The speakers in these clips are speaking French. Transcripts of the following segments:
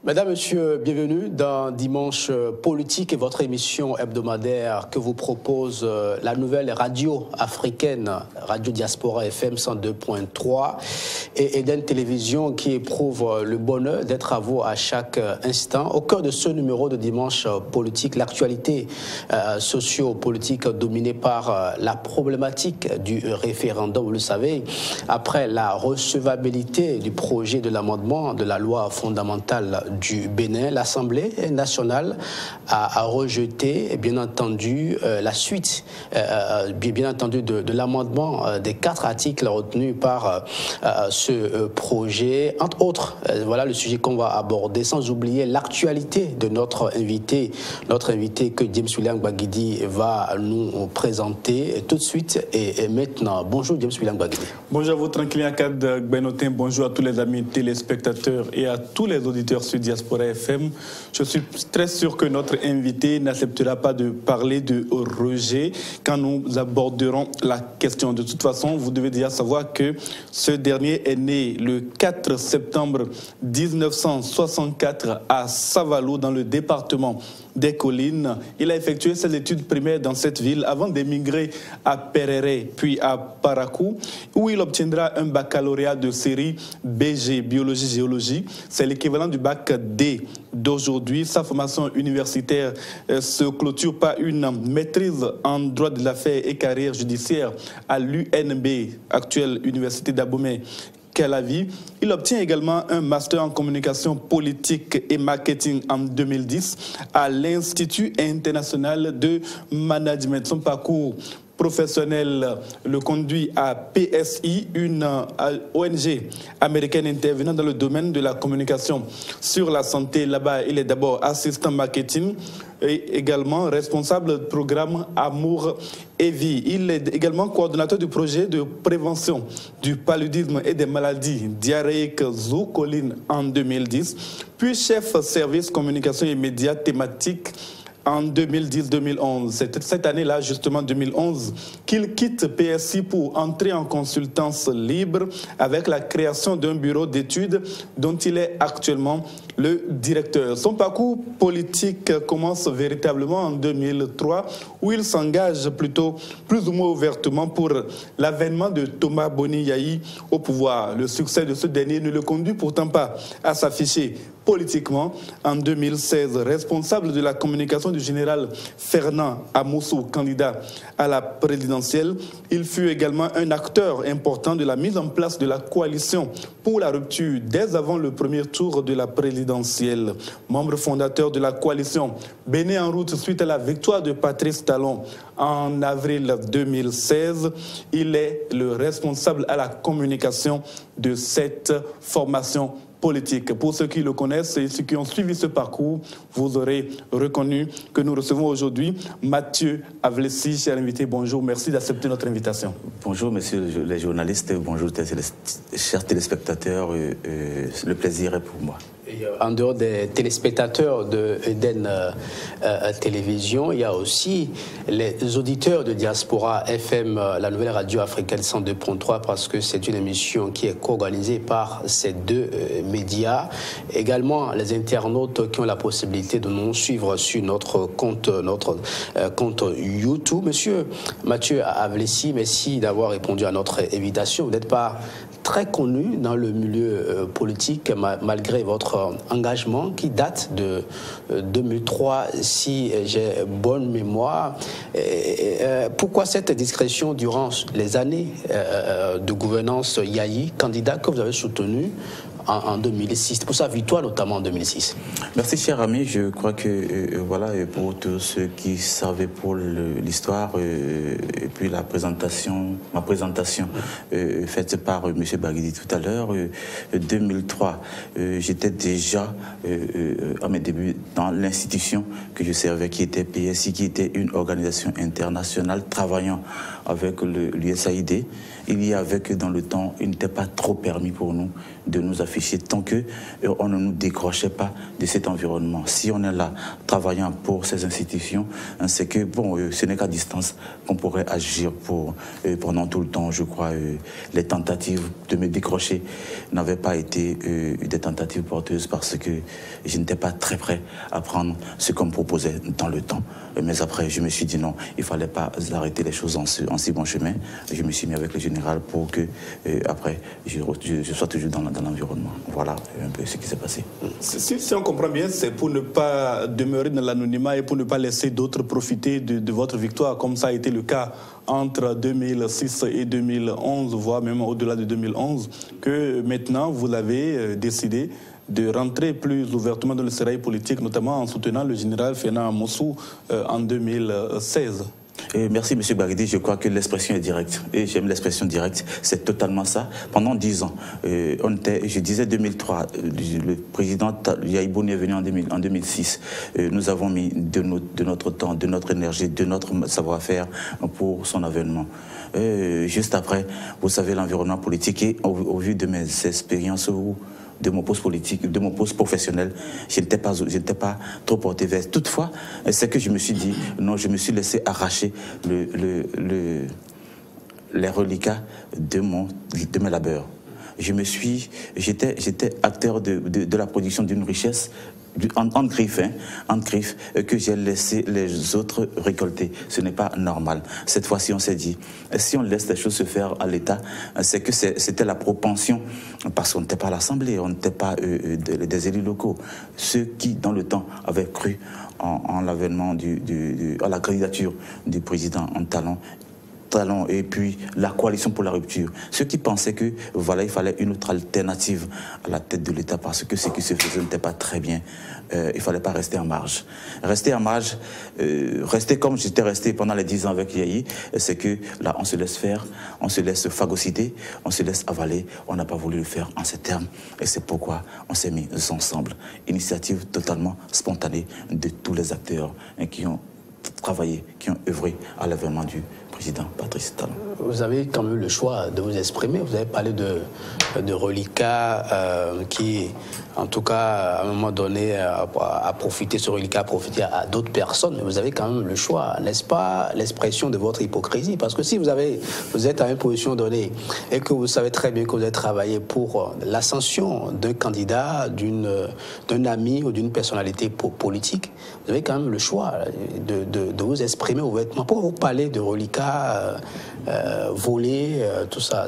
Mesdames, Messieurs, bienvenue dans Dimanche Politique et votre émission hebdomadaire que vous propose la nouvelle radio africaine, Radio Diaspora FM 102.3 et Eden Télévision qui éprouve le bonheur d'être à vous à chaque instant. Au cœur de ce numéro de Dimanche Politique, l'actualité socio-politique dominée par la problématique du référendum. Vous le savez, après la recevabilité du projet de l'amendement de la loi fondamentale du Bénin, l'Assemblée nationale a rejeté, bien entendu, la suite, bien entendu, de l'amendement des 4 articles retenus par ce projet. Entre autres, voilà le sujet qu'on va aborder, sans oublier l'actualité de notre invité que James William Gbagidi va nous présenter tout de suite et maintenant. Bonjour James William Gbagidi. Bonjour à vous, Tranquillien Kad Gbenotin. Bonjour à tous les amis téléspectateurs et à tous les auditeurs sur Diaspora FM. Je suis très sûr que notre invité n'acceptera pas de parler de rejet quand nous aborderons la question. De toute façon, vous devez déjà savoir que ce dernier est né le 4 septembre 1964 à Savalou, dans le département des Collines. Il a effectué ses études primaires dans cette ville avant d'émigrer à Perere, puis à Parakou, où il obtiendra un baccalauréat de série BG, biologie-géologie. C'est l'équivalent du bac D d'aujourd'hui. Sa formation universitaire se clôture par une maîtrise en droit de l'affaire et carrière judiciaire à l'UNB, actuelle Université d'Abomey. Il obtient également un master en communication politique et marketing en 2010 à l'Institut international de management. Son parcours professionnel le conduit à PSI, une ONG américaine intervenant dans le domaine de la communication sur la santé. Là-bas, il est d'abord assistant marketing et également responsable du programme Amour et Vie. Il est également coordonnateur du projet de prévention du paludisme et des maladies diarrhéiques Zoukoline en 2010, puis chef service communication et médias thématiques en 2010-2011. C'est cette année-là, justement 2011, qu'il quitte PSI pour entrer en consultance libre avec la création d'un bureau d'études dont il est actuellement le directeur. Son parcours politique commence véritablement en 2003 où il s'engage plutôt plus ou moins ouvertement pour l'avènement de Thomas Boni Yayi au pouvoir. Le succès de ce dernier ne le conduit pourtant pas à s'afficher politiquement. En 2016, responsable de la communication du général Fernand Amoussou, candidat à la présidentielle, il fut également un acteur important de la mise en place de la coalition pour la rupture dès avant le premier tour de la présidentielle. Membre fondateur de la coalition Bénin en route suite à la victoire de Patrice Talon en avril 2016, il est le responsable à la communication de cette formation politique. Pour ceux qui le connaissent et ceux qui ont suivi ce parcours, vous aurez reconnu que nous recevons aujourd'hui Mathieu Avlessi, cher invité. Bonjour, merci d'accepter notre invitation. Bonjour, messieurs les journalistes, bonjour, chers téléspectateurs, le plaisir est pour moi. Et en dehors des téléspectateurs de Eden Télévision, il y a aussi les auditeurs de Diaspora FM, la nouvelle radio africaine 102.3, parce que c'est une émission qui est co-organisée par ces deux médias. Également, les internautes qui ont la possibilité de nous suivre sur notre compte YouTube. Monsieur Mathieu Avlessi, merci d'avoir répondu à notre invitation. Vous n'êtes pas très connu dans le milieu politique, malgré votre engagement qui date de 2003, si j'ai bonne mémoire. Pourquoi cette discrétion durant les années de gouvernance Yayi, candidat que vous avez soutenu en 2006, pour sa victoire notamment en 2006? Merci cher ami, je crois que voilà, pour tous ceux qui savaient pour l'histoire et puis ma présentation faite par M. Gbagidi tout à l'heure, 2003, j'étais déjà à mes débuts dans l'institution que je servais, qui était PSI, qui était une organisation internationale travaillant avec l'USAID. Il y avait que dans le temps, il n'était pas trop permis pour nous de nous affilier fichier tant qu'on ne nous décrochait pas de cet environnement. Si on est là, travaillant pour ces institutions, c'est que, bon, ce n'est qu'à distance qu'on pourrait agir pendant tout le temps. Je crois les tentatives de me décrocher n'avaient pas été des tentatives porteuses parce que je n'étais pas très prêt à prendre ce qu'on me proposait dans le temps. Mais après, je me suis dit non, il ne fallait pas arrêter les choses en si bon chemin. Je me suis mis avec le général pour que, après, je sois toujours dans l'environnement. Voilà un peu ce qui s'est passé. Si on comprend bien, c'est pour ne pas demeurer dans l'anonymat et pour ne pas laisser d'autres profiter de votre victoire, comme ça a été le cas entre 2006 et 2011, voire même au-delà de 2011, que maintenant vous avez décidé de rentrer plus ouvertement dans le sérail politique, notamment en soutenant le général Fena Amossou en 2016. Merci M. Baguidi, je crois que l'expression est directe et j'aime l'expression directe, c'est totalement ça. Pendant 10 ans, je disais 2003, le président Yaïbouni est venu en 2006, nous avons mis de notre temps, de notre énergie, de notre savoir-faire pour son avènement. Juste après, vous savez, l'environnement politique et au vu de mes expériences de mon poste politique, de mon poste professionnel, je n'étais pas trop porté vers. Toutefois, c'est que je me suis dit, non, je me suis laissé arracher les reliquats de mes labeurs. J'étais acteur de la production d'une richesse en griffe que j'ai laissé les autres récolter. Ce n'est pas normal. Cette fois-ci, on s'est dit, si on laisse les choses se faire à l'État, c'est que c'était la propension, parce qu'on n'était pas à l'Assemblée, on n'était pas des élus locaux. Ceux qui, dans le temps, avaient cru en l'avènement à la candidature du président en talent et puis la coalition pour la rupture. Ceux qui pensaient que voilà, il fallait une autre alternative à la tête de l'État parce que ce qui se faisait n'était pas très bien. Il ne fallait pas rester en marge. Rester en marge, rester comme j'étais resté pendant les 10 ans avec Yahi, c'est que là, on se laisse faire, on se laisse phagocyter, on se laisse avaler. On n'a pas voulu le faire en ces termes. Et c'est pourquoi on s'est mis ensemble. Initiative totalement spontanée de tous les acteurs qui ont travaillé, qui ont œuvré à l'avènement du président Patrice Talon. Vous avez quand même le choix de vous exprimer. Vous avez parlé de reliquats qui, en tout cas, à un moment donné, a profité, ce reliquat a profité à d'autres personnes. Mais vous avez quand même le choix, n'est-ce pas, l'expression de votre hypocrisie? Parce que si vous êtes à une position donnée et que vous savez très bien que vous avez travaillé pour l'ascension d'un candidat, d'un ami ou d'une personnalité politique, vous avez quand même le choix de vous exprimer ouvertement. Pourquoi vous parlez de reliquats volés, tout ça?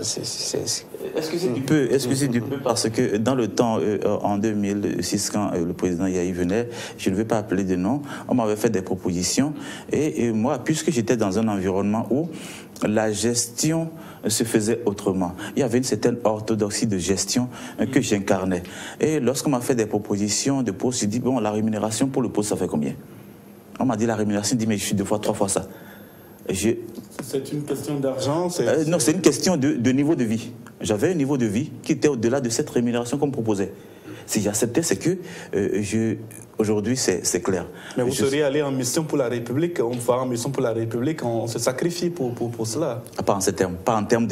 Excusez du peu parce que dans le temps, en 2006, quand le président Yahi venait, je ne vais pas appeler de nom, on m'avait fait des propositions et moi, puisque j'étais dans un environnement où la gestion se faisait autrement. Il y avait une certaine orthodoxie de gestion que j'incarnais. Et lorsqu'on m'a fait des propositions de poste, j'ai dit, bon, la rémunération pour le poste, ça fait combien? On m'a dit la rémunération, j'ai dit, mais je suis 2 fois, 3 fois ça. C'est une question d'argent? Non, c'est une question de niveau de vie. J'avais un niveau de vie qui était au-delà de cette rémunération qu'on me proposait. Si j'acceptais, c'est que aujourd'hui, c'est clair. Mais vous seriez allé en mission pour la République, on va en mission pour la République, on se sacrifie pour cela. Pas en ces termes, pas en termes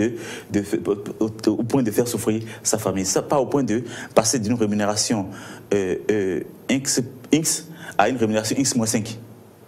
au point de faire souffrir sa famille, ça, pas au point de passer d'une rémunération X à une rémunération X-5.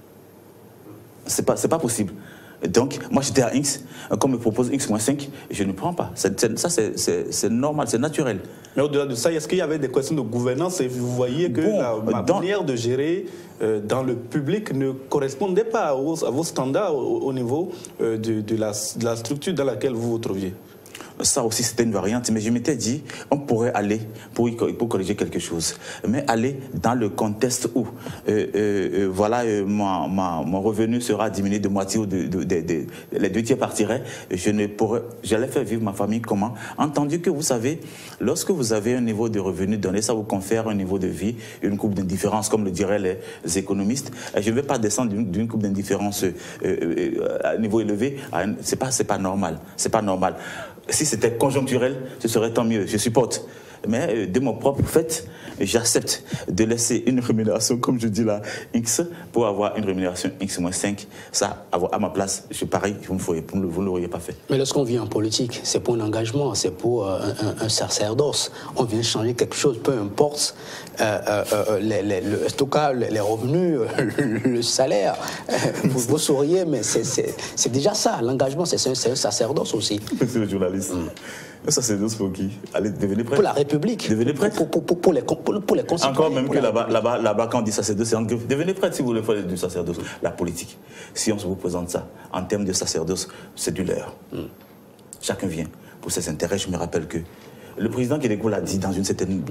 C'est pas possible. Donc, moi j'étais à X, quand on me propose X-5, je ne prends pas. Ça, c'est normal, c'est naturel. Mais au-delà de ça, est-ce qu'il y avait des questions de gouvernance et vous voyez que la manière de gérer dans le public ne correspondait pas à vos standards au niveau de la structure dans laquelle vous vous trouviez? Ça aussi, c'était une variante, mais je m'étais dit, on pourrait aller pour corriger quelque chose, mais aller dans le contexte où, voilà, mon revenu sera diminué de moitié ou les 2 tiers partiraient, j'allais faire vivre ma famille comment? Entendu que, vous savez, lorsque vous avez un niveau de revenu donné, ça vous confère un niveau de vie, une courbe d'indifférence, comme le diraient les économistes. Je ne vais pas descendre d'une courbe d'indifférence à un niveau élevé, c'est pas normal, c'est pas normal. Si c'était conjoncturel, ce serait tant mieux, je supporte. Mais de mon propre fait, j'accepte de laisser une rémunération, comme je dis là, X, pour avoir une rémunération X-5. Ça, à ma place, je parie, vous ne l'auriez pas fait. Mais lorsqu'on vient en politique, c'est pour un engagement, c'est pour un sacerdoce. On vient changer quelque chose, peu importe en tout cas, les revenus, le salaire. Vous sauriez, mais c'est déjà ça. L'engagement, c'est un sacerdoce aussi. Monsieur le journaliste. Un sacerdoce pour qui? Allez, devenez prêtre. Pour la République. Devenez prêtre. Pour les concitoyens. Encore même que là-bas, quand on dit sacerdoce, c'est en griffe. Devenez prêtre si vous voulez faire du sacerdoce. La politique, si on se vous présente ça, en termes de sacerdoce, c'est du leurre. Chacun vient pour ses intérêts. Je me rappelle que le président Kédékou l'a dit dans un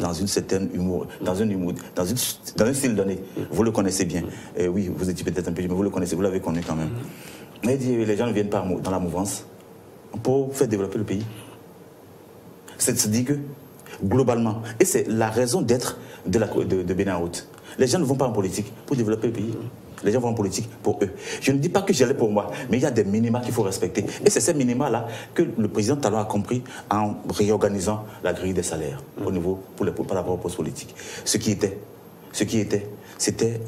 style donné. Vous le connaissez bien. Oui, vous étiez peut-être un peu, mais vous le connaissez, vous l'avez connu quand même. Il dit les gens ne viennent pas dans la mouvance pour faire développer le pays. C'est-à-dire que, globalement, et c'est la raison d'être de Bénin en route. Les gens ne vont pas en politique pour développer le pays. Les gens vont en politique pour eux. Je ne dis pas que j'allais pour moi, mais il y a des minima qu'il faut respecter. Et c'est ces minima-là que le président Talon a compris en réorganisant la grille des salaires au niveau par rapport aux postes politiques. Ce qui était, c'était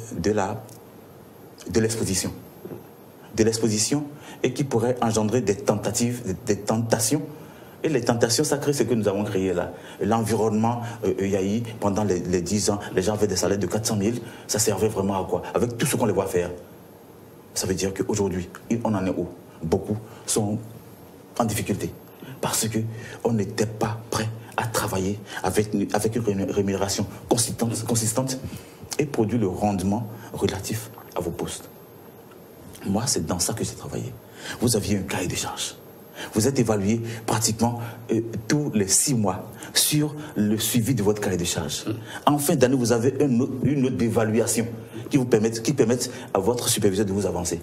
de l'exposition. De l'exposition et qui pourrait engendrer des tentatives, des tentations. Et les tentations sacrées, c'est que nous avons créé là. L'environnement Yahi, pendant les 10 ans, les gens avaient des salaires de 400 000. Ça servait vraiment à quoi? Avec tout ce qu'on les voit faire. Ça veut dire qu'aujourd'hui, on en est où? Beaucoup sont en difficulté. Parce qu'on n'était pas prêt à travailler avec une rémunération consistante et produire le rendement relatif à vos postes. Moi, c'est dans ça que j'ai travaillé. Vous aviez un cahier de charges. Vous êtes évalué pratiquement tous les 6 mois sur le suivi de votre cahier de charges. En fin d'année, vous avez une note d'évaluation qui permet à votre superviseur de vous avancer.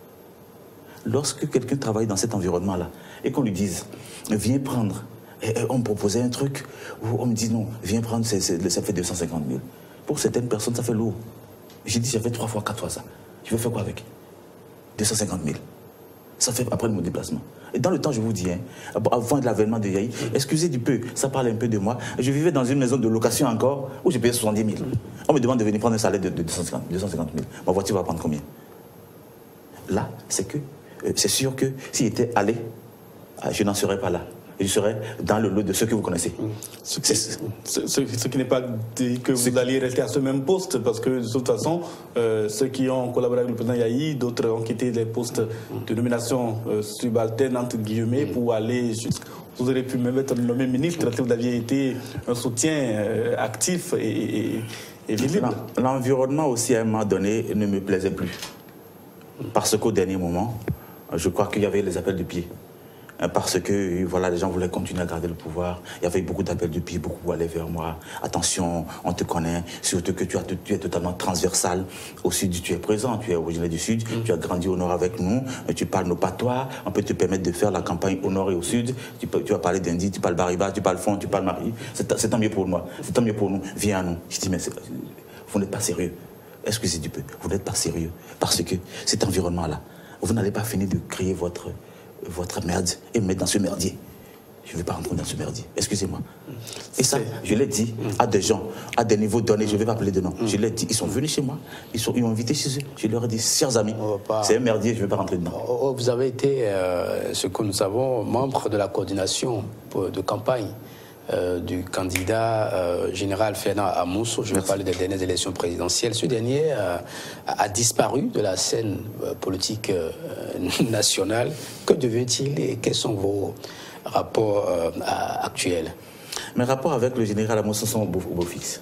Lorsque quelqu'un travaille dans cet environnement-là et qu'on lui dise « viens prendre », on me proposait un truc où on me dit « non, viens prendre, ça fait 250 000 ». Pour certaines personnes, ça fait lourd. J'ai dit « j'avais 3 fois, 4 fois ça. Je vais faire quoi avec 250 000 ». Ça fait après mon déplacement. Et dans le temps, je vous dis, avant l'avènement de Yahi, excusez du peu, ça parle un peu de moi. Je vivais dans une maison de location encore où j'ai payé 70 000. On me demande de venir prendre un salaire de 250 000. Ma voiture va prendre combien? Là, c'est sûr que s'il était allé, je n'en serais pas là. Je serais dans le lot de ceux que vous connaissez. Ce qui n'est pas dit que vous alliez rester à ce même poste, parce que de toute façon, ceux qui ont collaboré avec le président Yahi, d'autres ont quitté les postes de nomination subalterne, entre guillemets, pour aller jusqu'à... Vous auriez pu même être nommé ministre si vous aviez été un soutien actif et visible. L'environnement aussi, à un moment donné, ne me plaisait plus. Parce qu'au dernier moment, je crois qu'il y avait les appels de pied. Parce que voilà, les gens voulaient continuer à garder le pouvoir. Il y avait beaucoup d'appels de pied, beaucoup allaient vers moi. Attention, on te connaît, surtout que tu es totalement transversal. Au Sud, tu es présent, tu es originaire du Sud, tu as grandi au Nord avec nous, tu parles nos patois, on peut te permettre de faire la campagne au Nord et au Sud. Tu vas parler d'Indi, tu parles Bariba, tu parles Fon, tu parles Marie. C'est tant mieux pour moi, c'est tant mieux pour nous. Viens à nous. Je dis, mais vous n'êtes pas sérieux. Excusez du peu, vous n'êtes pas sérieux. Parce que cet environnement-là, vous n'allez pas finir de créer votre merde et me mettre dans ce merdier. Je ne vais pas rentrer dans ce merdier. Excusez-moi. Et ça, je l'ai dit à des gens, à des niveaux donnés, je ne vais pas appeler de nom. Je l'ai dit, ils sont venus chez moi, ils m'ont invité chez eux. Je leur ai dit, chers amis, c'est un merdier, je ne vais pas rentrer dedans. Vous avez été, ce que nous savons, membre de la coordination de campagne du candidat général Fernand Amousso. Je vais parler des dernières élections présidentielles. Ce dernier a disparu de la scène politique nationale. Que devient-il et quels sont vos rapports actuels? Mes rapports avec le général Amousso sont beau fixes.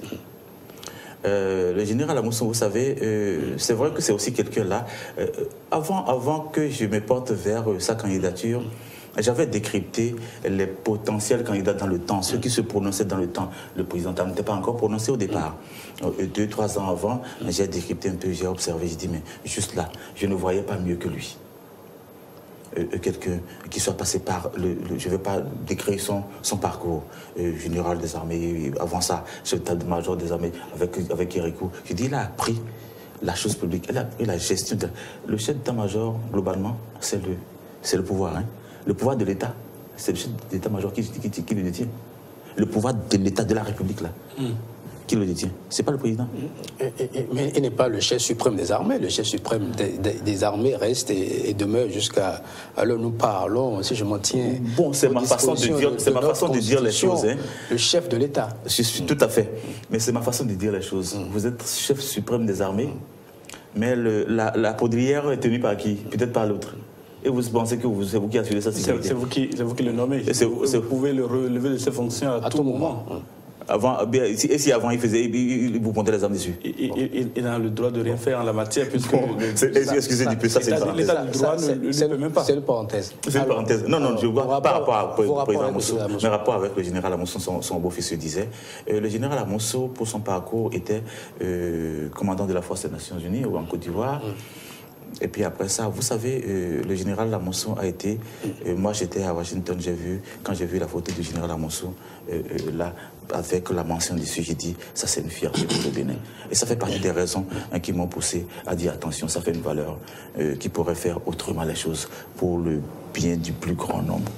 Le général Amousso, vous savez, c'est vrai que c'est aussi quelqu'un là. Avant que je me porte vers sa candidature, j'avais décrypté les potentiels candidats dans le temps, ceux qui se prononçaient dans le temps. Le président n'était pas encore prononcé au départ. 2-3 ans avant, j'ai décrypté un peu, j'ai observé, j'ai dit, mais juste là, je ne voyais pas mieux que lui. Quelqu'un qui soit passé par je ne vais pas décrire son parcours, général des armées, avant ça, chef d'état-major des armées avec Kérékou. Je dis, il a appris la chose publique, il a appris la gestion. Le chef d'état-major, globalement, c'est le pouvoir. Le pouvoir de l'État, c'est le chef d'état-major qui le détient. le pouvoir de l'État, de la République, là. Qui le détient? C'est pas le président. Mais il n'est pas le chef suprême des armées. Le chef suprême des armées reste et demeure jusqu'à l'heure où nous parlons, si je m'en tiens. Bon, c'est ma façon de dire les choses. Hein. Le chef de l'État. Je suis tout à fait. Mais c'est ma façon de dire les choses. Vous êtes chef suprême des armées, mais la poudrière est tenue par qui? Peut-être par l'autre. Et vous pensez que c'est vous qui assurez sa sécurité? C'est vous qui le nommez. Vous pouvez le relever de ses fonctions à tout moment. Avant, et si avant il vous pointait les armes dessus? Il n'a le droit de rien faire en la matière puisque... Excusez du peu, ça c'est une parenthèse. L'état du droit ne le peut même pas. C'est une parenthèse. C'est une parenthèse. Non, je vois par rapport au président Amosso, mais rapport avec le général Amosso, son beau-fils disait. Le général Amosso, pour son parcours, était commandant de la force des Nations Unies en Côte d'Ivoire. Et puis après ça, vous savez, le général Amosso a été... moi, j'étais à Washington, quand j'ai vu la photo du général Amosso, là, avec la mention dessus, j'ai dit, ça c'est une fierté pour le Bénin. Et ça fait partie des raisons qui m'ont poussé à dire, attention, ça fait une valeur qui pourrait faire autrement les choses pour le bien du plus grand nombre.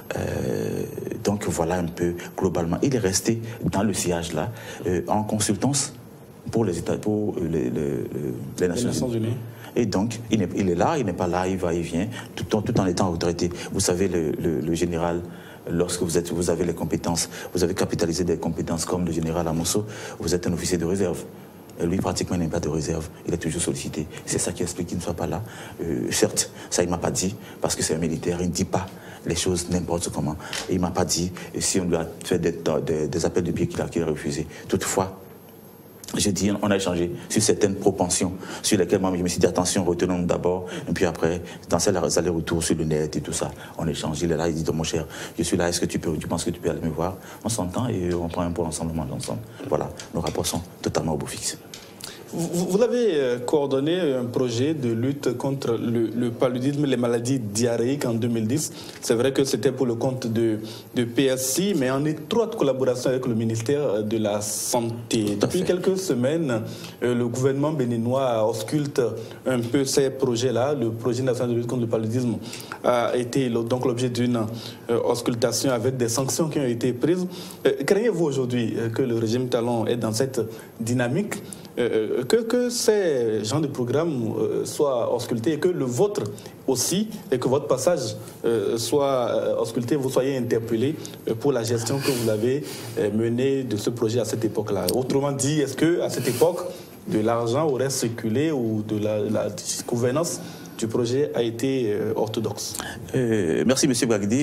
Donc voilà un peu, globalement. Il est resté dans le sillage là, en consultance pour les États, pour les Nations Unies. Et donc, il est là, il n'est pas là, il va, il vient, tout en étant autorité. Vous savez, le général, lorsque vous avez les compétences, vous avez capitalisé des compétences comme le général Amosso, vous êtes un officier de réserve. Et lui, pratiquement, il n'est pas de réserve, il est toujours sollicité. C'est ça qui explique qu'il ne soit pas là. Certes, ça, il ne m'a pas dit, parce que c'est un militaire, il ne dit pas les choses n'importe comment. Et il ne m'a pas dit si on lui a fait des appels de pied qu'il a refusé. Toutefois, j'ai dit, on a échangé sur certaines propensions sur lesquelles moi je me suis dit attention, retenons d'abord, et puis après, dans ces allers-retours sur le net et tout ça, on échange. Il est là, il dit donc, mon cher, je suis là, est-ce que tu penses que tu peux aller me voir? On s'entend et on prend un pot ensemble, on mange ensemble. Voilà, nos rapports sont totalement au beau fixe. Vous avez coordonné un projet de lutte contre le paludisme, les maladies diarrhéiques en 2010. C'est vrai que c'était pour le compte de PSI, mais en étroite collaboration avec le ministère de la Santé. Depuis quelques semaines, le gouvernement béninois ausculte un peu ces projets-là. Le projet national de lutte contre le paludisme a été donc l'objet d'une auscultation avec des sanctions qui ont été prises. Craignez-vous aujourd'hui que le régime Talon est dans cette dynamique, que ces genres de programmes soient auscultés et que le vôtre aussi, et que votre passage soit ausculté, vous soyez interpellé pour la gestion que vous avez menée de ce projet à cette époque-là? Autrement dit, est-ce qu'à cette époque, de l'argent aurait circulé ou de la gouvernance du projet a été orthodoxe? Merci, M. Bagdi.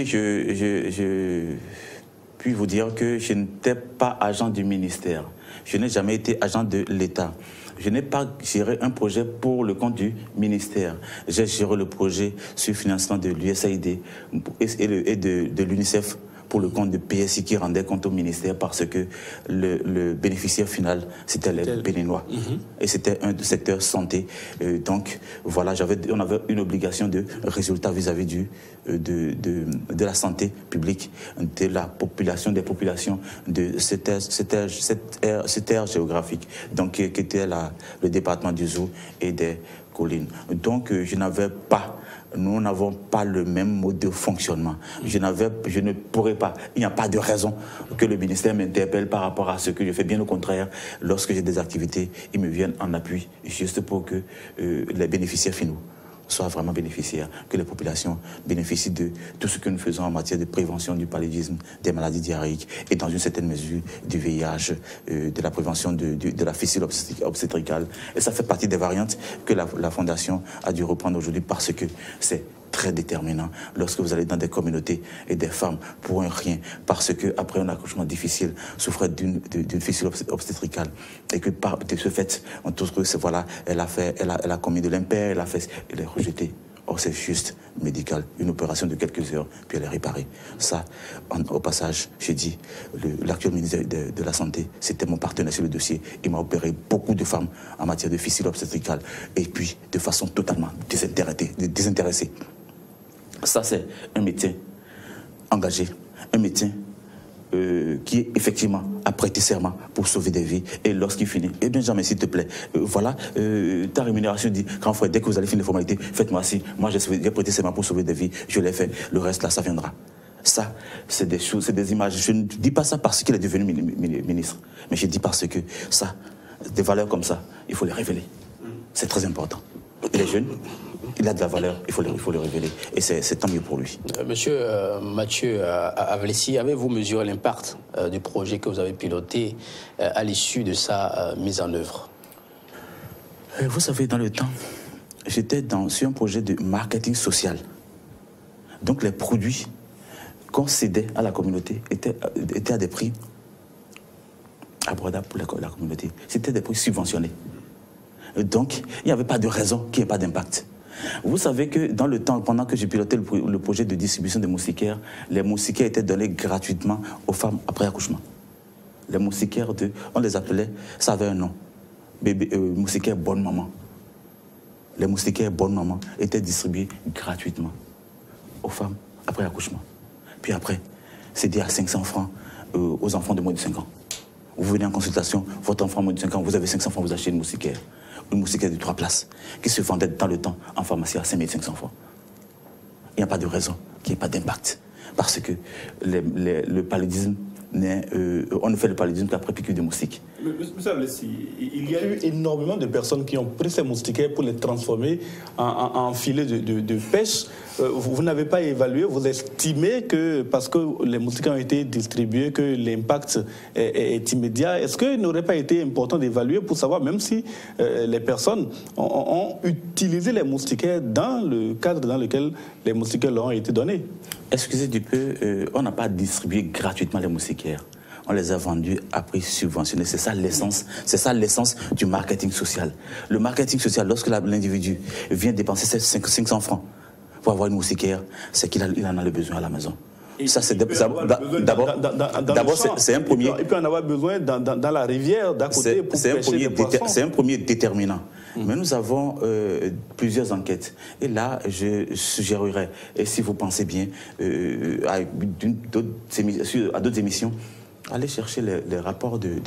Je puis vous dire que je n'étais pas agent du ministère. Je n'ai jamais été agent de l'État. Je n'ai pas géré un projet pour le compte du ministère. J'ai géré le projet sur le financement de l'USAID et de l'UNICEF pour le compte de PSI qui rendait compte au ministère parce que le bénéficiaire final, c'était les Béninois. Et c'était un secteur santé. Donc, voilà, on avait une obligation de résultat vis-à-vis de la santé publique, de la population, des populations de cette aire géographique, donc qui était le département du Zou et des collines. Donc, nous n'avons pas le même mode de fonctionnement. Je ne pourrais pas, il n'y a pas de raison que le ministère m'interpelle par rapport à ce que je fais. Bien au contraire, lorsque j'ai des activités, ils me viennent en appui, juste pour que les bénéficiaires finaux soient vraiment bénéficiaires, que les populations bénéficient de tout ce que nous faisons en matière de prévention du paludisme, des maladies diarrhéiques et dans une certaine mesure du VIH, de la prévention de la fissure obstétricale. Et ça fait partie des variantes que la Fondation a dû reprendre aujourd'hui parce que c'est très déterminant lorsque vous allez dans des communautés et des femmes pour un rien, parce qu'après un accouchement difficile, souffrait d'une fissure obstétricale et que par de ce fait, on trouve que voilà, elle a commis de l'impair, elle est rejetée. Or, c'est juste médical, une opération de quelques heures, puis elle est réparée. Ça, au passage, j'ai dit, l'actuel ministère de la Santé, c'était mon partenaire sur le dossier. Il m'a opéré beaucoup de femmes en matière de fissure obstétricale et puis de façon totalement désintéressée. Ça, c'est un médecin engagé, un médecin qui effectivement a prêté serment pour sauver des vies. Et lorsqu'il finit, eh bien jamais, s'il te plaît, voilà, ta rémunération dit, grand frère, dès que vous allez finir les formalités, faites-moi ci. Moi, j'ai prêté serment pour sauver des vies, je l'ai fait. Le reste, là, ça viendra. Ça, c'est des choses, c'est des images. Je ne dis pas ça parce qu'il est devenu ministre, mais je dis parce que ça, des valeurs comme ça, il faut les révéler. C'est très important. Il est jeune, il a de la valeur, il faut le révéler. Et c'est tant mieux pour lui. Monsieur Mathieu Avlessi, avez-vous mesuré l'impact du projet que vous avez piloté à l'issue de sa mise en œuvre? Vous savez, dans le temps, j'étais sur un projet de marketing social. Donc les produits qu'on cédait à la communauté étaient à des prix abordables pour la communauté. C'était des prix subventionnés. Donc, il n'y avait pas de raison qu'il n'y ait pas d'impact. Vous savez que dans le temps, pendant que j'ai piloté le projet de distribution des moustiquaires, les moustiquaires étaient donnés gratuitement aux femmes après accouchement. Les moustiquaires, on les appelait, ça avait un nom, moustiquaires bonne maman. Les moustiquaires bonne maman étaient distribués gratuitement aux femmes après accouchement. Puis après, c'est dit à 500 francs aux enfants de moins de 5 ans. Vous venez en consultation, votre enfant de moins de 5 ans, vous avez 500 francs, vous achetez une moustiquaire de 3 places, qui se vendait dans le temps en pharmacie à 5500 francs. Il n'y a pas de raison qu'il n'y ait pas d'impact. Parce que le paludisme, on ne fait le paludisme qu'après piqûre de moustique. Monsieur Avlessi, il y a eu énormément de personnes qui ont pris ces moustiquaires pour les transformer en filets de pêche. Vous n'avez pas évalué, vous estimez que, parce que les moustiquaires ont été distribués, que l'impact est immédiat. Est-ce qu'il n'aurait pas été important d'évaluer pour savoir, même si les personnes ont utilisé les moustiquaires dans le cadre dans lequel les moustiquaires leur ont été donnés? Excusez du peu, on n'a pas distribué gratuitement les moustiquaires. On les a vendus à prix subventionné. C'est ça l'essence du marketing social. Le marketing social, lorsque l'individu vient dépenser 500 francs pour avoir une moustiquaire, c'est qu'il en a le besoin à la maison. Ça, c'est d'abord, c'est un premier. Il peut en avoir besoin dans la rivière d'à côté pour pêcher des poissons. C'est un premier déterminant. Mais nous avons plusieurs enquêtes. Et là, je suggérerais, et si vous pensez bien, à d'autres émissions, allez chercher les rapports de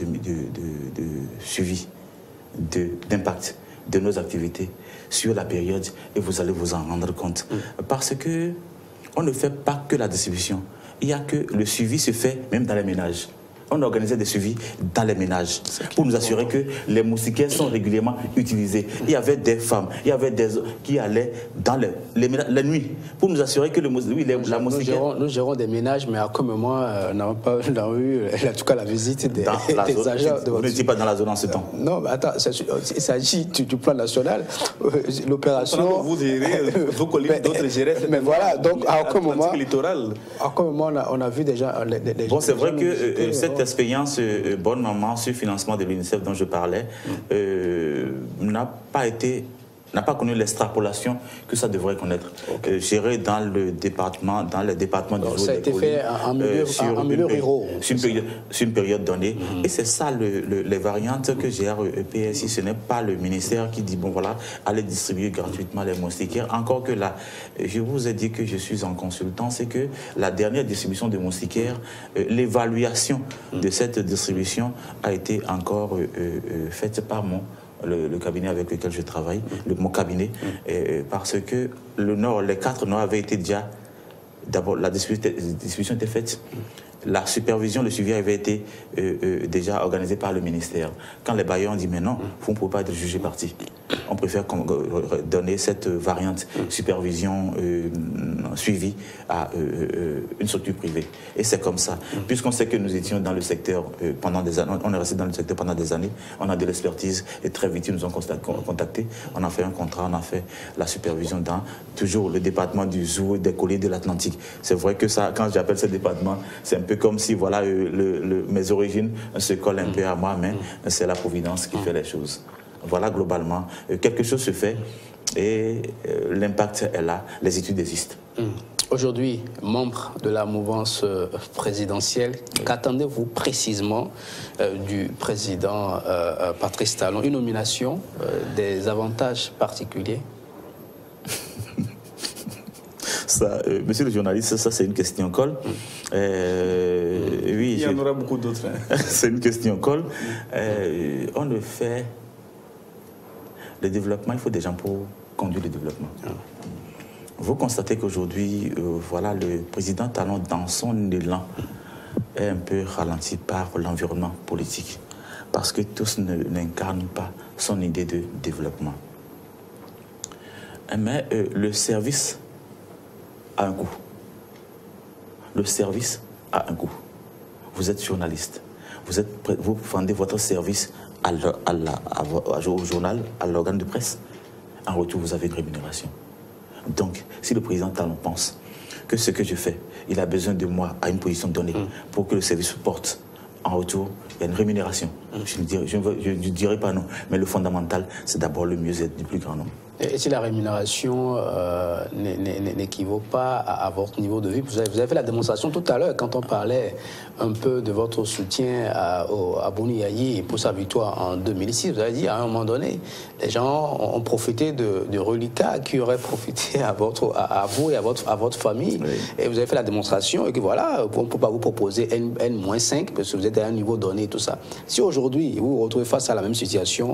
suivi, d'impact de nos activités sur la période et vous allez vous en rendre compte. Parce que on ne fait pas que la distribution. Il y a que le suivi se fait même dans les ménages. On organisait des suivis dans les ménages pour nous assurer que les moustiquaires sont régulièrement utilisés. Il y avait des femmes, il y avait des hommes qui allaient dans la nuit pour nous assurer que la moustiquaire... Nous gérons des ménages, mais à quel moment on n'a pas eu, en tout cas, la visite des agents de votre... Vous n'étiez pas dans la zone en ce temps. Non, mais attends, il s'agit du plan national. L'opération... Vous gérez vos collègues, d'autres géraient... Mais voilà, donc à quel moment... littoral. À quel moment on a vu déjà... Bon, c'est vrai que cette expérience Bonne Maman sur financement de l'UNICEF dont je parlais n'a pas connu l'extrapolation que ça devrait connaître. Géré dans les départements du Zoo. Ça a été fait en milieu rural. Sur une période donnée. Et c'est ça les variantes que gère PSI. Ce n'est pas le ministère qui dit, bon voilà, allez distribuer gratuitement les moustiquaires. Encore que là, je vous ai dit que je suis en consultant, c'est que la dernière distribution de moustiquaires, l'évaluation de cette distribution a été encore faite par le cabinet avec lequel je travaille, mon cabinet, parce que les 4 Nord avaient été déjà... D'abord, la distribution était faite. La supervision, le suivi avait été déjà organisé par le ministère. Quand les bailleurs ont dit, mais non, vous ne pouvez pas être jugé parti. On préfère donner cette variante supervision suivi à une structure privée. Et c'est comme ça. Puisqu'on sait que nous étions dans le secteur pendant des années, on est resté dans le secteur pendant des années, on a de l'expertise et très vite ils nous ont contactés. On a fait un contrat, on a fait la supervision dans toujours le département du Zoo et des collines de l'Atlantique. C'est vrai que ça, quand j'appelle ce département, c'est un peu comme si voilà, mes origines se collent un peu à moi, mais c'est la Providence qui fait les choses. Voilà, globalement, quelque chose se fait et l'impact est là, les études existent. Aujourd'hui, membre de la mouvance présidentielle, qu'attendez-vous précisément du président Patrice Talon? Une nomination, des avantages particuliers? Ça, monsieur le journaliste, ça c'est une question colle. Oui, il y en aura beaucoup d'autres. Hein. C'est une question colle. On le fait... Le développement, il faut des gens pour conduire le développement. Vous constatez qu'aujourd'hui, voilà, le président Talon, dans son élan, est un peu ralenti par l'environnement politique, parce que tous n'incarnent pas son idée de développement. Mais le service a un coût. Le service a un coût. Vous êtes journaliste. Vous vendez votre service au journal, à l'organe de presse. En retour, vous avez une rémunération. Donc, si le président Talon pense que ce que je fais, il a besoin de moi à une position donnée pour que le service se porte, en retour, il y a une rémunération. Je ne dirais pas non, mais le fondamental, c'est d'abord le mieux-être du plus grand nombre. Et si la rémunération n'équivaut pas à votre niveau de vie, vous avez fait la démonstration tout à l'heure quand on parlait un peu de votre soutien à Boni Yayi pour sa victoire en 2006. Vous avez dit à un moment donné, les gens ont profité de reliquats qui auraient profité à vous et à votre famille. Oui. Et vous avez fait la démonstration et que voilà, on ne peut pas vous proposer N-5 parce que vous êtes à un niveau donné et tout ça. Si aujourd'hui vous vous retrouvez face à la même situation,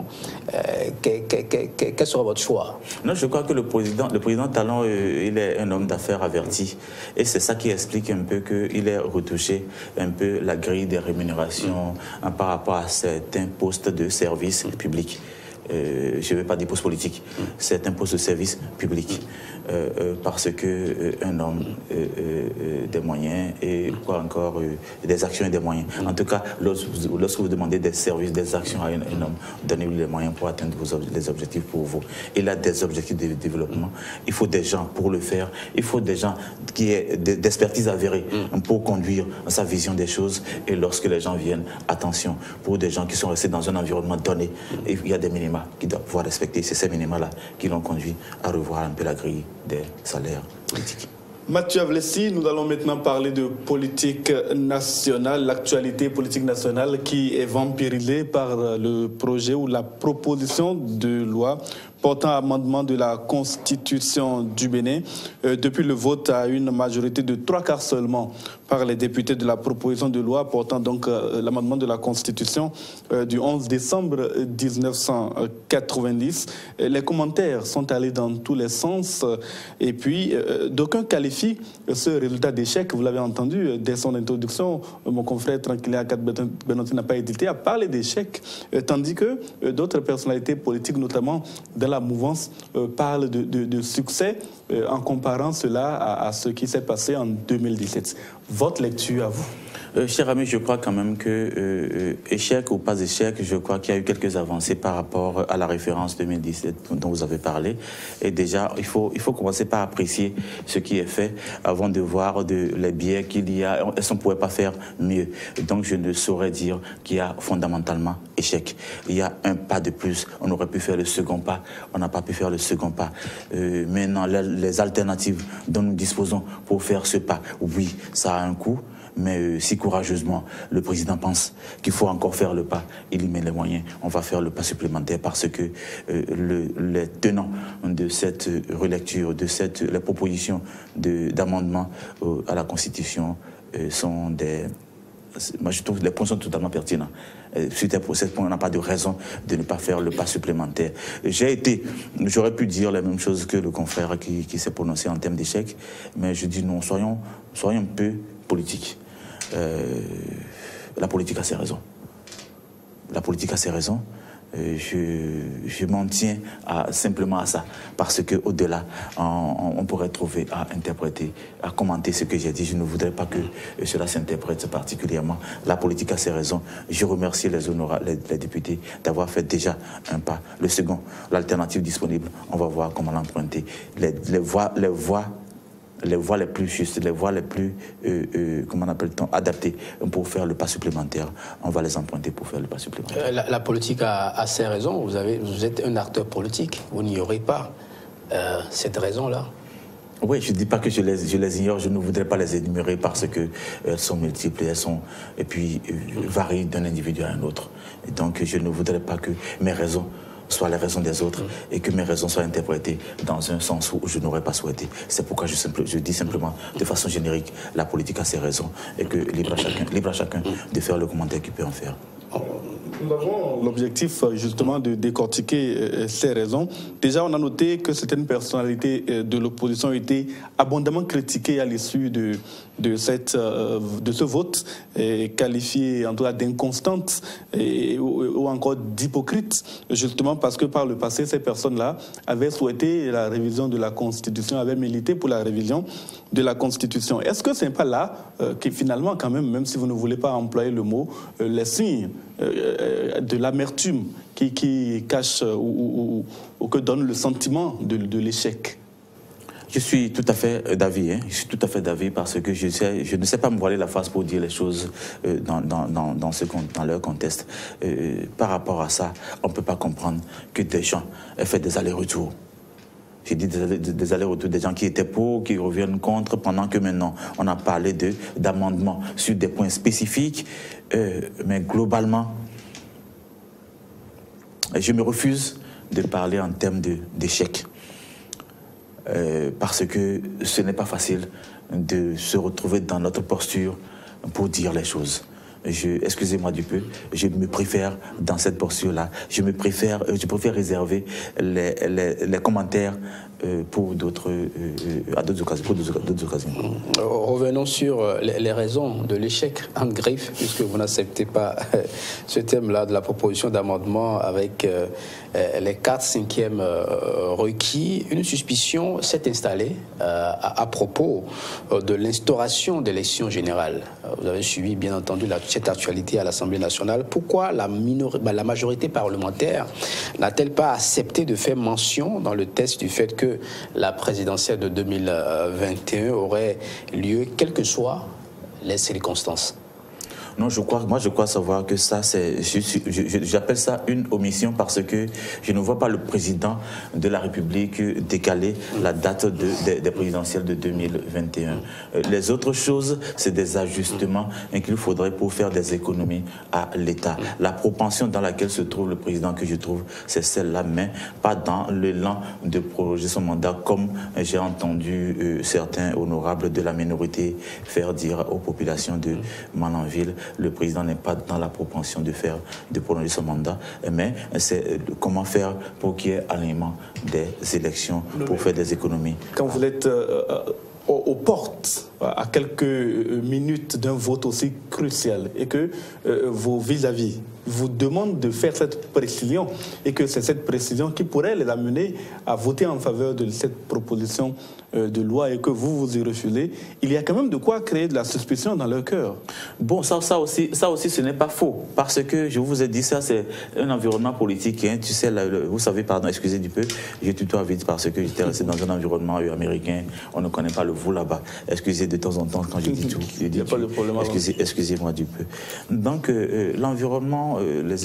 quel sera votre choix? Non, je crois que le président Talon, il est un homme d'affaires averti. Et c'est ça qui explique un peu qu'il ait retouché un peu la grille des rémunérations par rapport à certains postes de service public. Je ne vais pas dire postes politiques, certains postes de service public. Parce qu'un homme des moyens et quoi encore, des actions et des moyens. En tout cas, lorsque vous demandez des services, des actions à un homme, donnez-lui les moyens pour atteindre les objectifs pour vous. Il a des objectifs de développement. Il faut des gens pour le faire. Il faut des gens qui aient d'expertise avérée pour conduire sa vision des choses. Et lorsque les gens viennent, attention, pour des gens qui sont restés dans un environnement donné, il y a des minima qui doivent pouvoir respecter. C'est ces minima-là qui l'ont conduit à revoir un peu la grille des salaires politiques. Mathieu Avlessi, nous allons maintenant parler de politique nationale, l'actualité politique nationale qui est vampirisée par le projet ou la proposition de loi portant amendement de la Constitution du Bénin. Depuis le vote à une majorité de 3/4 seulement par les députés de la proposition de loi portant donc l'amendement de la Constitution du 11 décembre 1990. Les commentaires sont allés dans tous les sens et puis d'aucuns qualifient ce résultat d'échec. Vous l'avez entendu dès son introduction, mon confrère Tranquille Akat Benanti n'a pas hésité à parler d'échec, tandis que d'autres personnalités politiques, notamment dans la mouvance, parlent de succès en comparant cela à ce qui s'est passé en 2017. Votre lecture à vous? Cher ami, je crois quand même que, échec ou pas échec, je crois qu'il y a eu quelques avancées par rapport à la référence 2017 dont vous avez parlé. Et déjà, il faut commencer par apprécier ce qui est fait avant de voir les biais qu'il y a. Est-ce qu'on ne pourrait pas faire mieux? Donc, je ne saurais dire qu'il y a fondamentalement échec. Il y a un pas de plus. On aurait pu faire le second pas. On n'a pas pu faire le second pas. Maintenant, les alternatives dont nous disposons pour faire ce pas, oui, ça a un coût. Mais si courageusement le président pense qu'il faut encore faire le pas, il y met les moyens, on va faire le pas supplémentaire parce que les tenants de cette relecture, les propositions d'amendement à la Constitution sont des... Moi, je trouve que les points sont totalement pertinents. Pour cette point, on n'a pas de raison de ne pas faire le pas supplémentaire. J'aurais pu dire la même chose que le confrère qui s'est prononcé en termes d'échec, mais je dis non, soyons un peu politiques. La politique a ses raisons. La politique a ses raisons. Je m'en tiens simplement à ça, parce qu'au-delà, on pourrait trouver à interpréter, à commenter ce que j'ai dit. Je ne voudrais pas que cela s'interprète particulièrement. La politique a ses raisons. Je remercie les députés d'avoir fait déjà un pas. Le second, l'alternative disponible, on va voir comment l'emprunter. Les voies les plus justes, les voies les plus, comment on appelle-t-on, adaptées pour faire le pas supplémentaire. On va les emprunter pour faire le pas supplémentaire. La politique a ses raisons. Vous êtes un acteur politique. Vous n'ignorez pas cette raison-là. Oui, je ne dis pas que je les ignore, je ne voudrais pas les énumérer parce qu'elles sont multiples et puis varient d'un individu à un autre. Et donc je ne voudrais pas que mes raisons soient les raisons des autres et que mes raisons soient interprétées dans un sens où je n'aurais pas souhaité. C'est pourquoi je dis simplement de façon générique, la politique a ses raisons et que libre à chacun de faire le commentaire qu'il peut en faire. Nous avons l'objectif justement de décortiquer ces raisons. Déjà, on a noté que certaines personnalités de l'opposition ont été abondamment critiquées à l'issue de ce vote, qualifiées en tout cas d'inconstantes ou encore d'hypocrites, justement parce que par le passé, ces personnes-là avaient souhaité la révision de la Constitution, avaient milité pour la révision de la Constitution. Est-ce que ce n'est pas là que finalement, quand même si vous ne voulez pas employer le mot, les signes de l'amertume qui cache ou que donne le sentiment de l'échec? Je suis tout à fait d'avis, je suis tout à fait d'avis parce que je ne sais pas me voiler la face pour dire les choses dans leur contexte. Par rapport à ça, on ne peut pas comprendre que des gens aient fait des allers-retours. J'ai dit des allers-retours, des gens qui étaient pour, qui reviennent contre, pendant que maintenant on a parlé d'amendements sur des points spécifiques, mais globalement, je me refuse de parler en termes d'échec. Parce que ce n'est pas facile de se retrouver dans notre posture pour dire les choses. Excusez-moi du peu, je me préfère dans cette posture-là. Je préfère réserver les commentaires pour d'autres occasions. Revenons sur les raisons de l'échec en griffe, puisque vous n'acceptez pas ce thème-là de la proposition d'amendement avec les 4/5e requis. Une suspicion s'est installée à propos de l'instauration d'élections générales. Vous avez suivi, bien entendu, cette actualité à l'Assemblée nationale. Pourquoi la majorité parlementaire n'a-t-elle pas accepté de faire mention dans le texte du fait que la présidentielle de 2021 aurait lieu, quelles que soient les circonstances? Non, je crois savoir que ça, j'appelle ça une omission parce que je ne vois pas le président de la République décaler la date des présidentielles de 2021. Les autres choses, c'est des ajustements qu'il faudrait pour faire des économies à l'État. La propension dans laquelle se trouve le président, que je trouve, c'est celle-là, mais pas dans l'élan de prolonger son mandat, comme j'ai entendu certains honorables de la minorité faire dire aux populations de Malanville. Le président n'est pas dans la propension de prolonger son mandat, mais c'est comment faire pour qu'il y ait alignement des élections pour faire des économies. Quand vous êtes aux portes, à quelques minutes d'un vote aussi crucial, et que vos vis-à-vis vous demandent de faire cette précision, et que c'est cette précision qui pourrait les amener à voter en faveur de cette proposition de loi, et que vous y refusez, il y a quand même de quoi créer de la suspicion dans leur cœur. Bon, ça aussi, ce n'est pas faux, parce que je vous ai dit ça, c'est un environnement politique, hein, tu sais, vous savez, pardon, excusez du peu, je tutoie vite parce que j'étais resté dans un environnement américain, on ne connaît pas le vous là-bas. Excusez de temps en temps quand je dis tout. Il n'y a pas de problème. Excusez-moi du peu. Donc, l'environnement,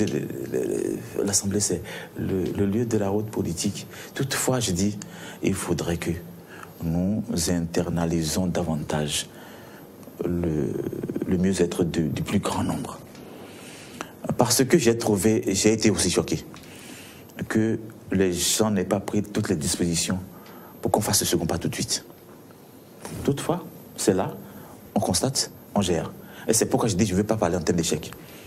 l'Assemblée, c'est le lieu de la haute politique. Toutefois, je dis, il faudrait que nous internalisons davantage le mieux-être du plus grand nombre. Parce que j'ai été aussi choqué que les gens n'aient pas pris toutes les dispositions pour qu'on fasse ce combat tout de suite. Toutefois, c'est là, on constate, on gère. Et c'est pourquoi je dis, je ne veux pas parler en termes d'échec.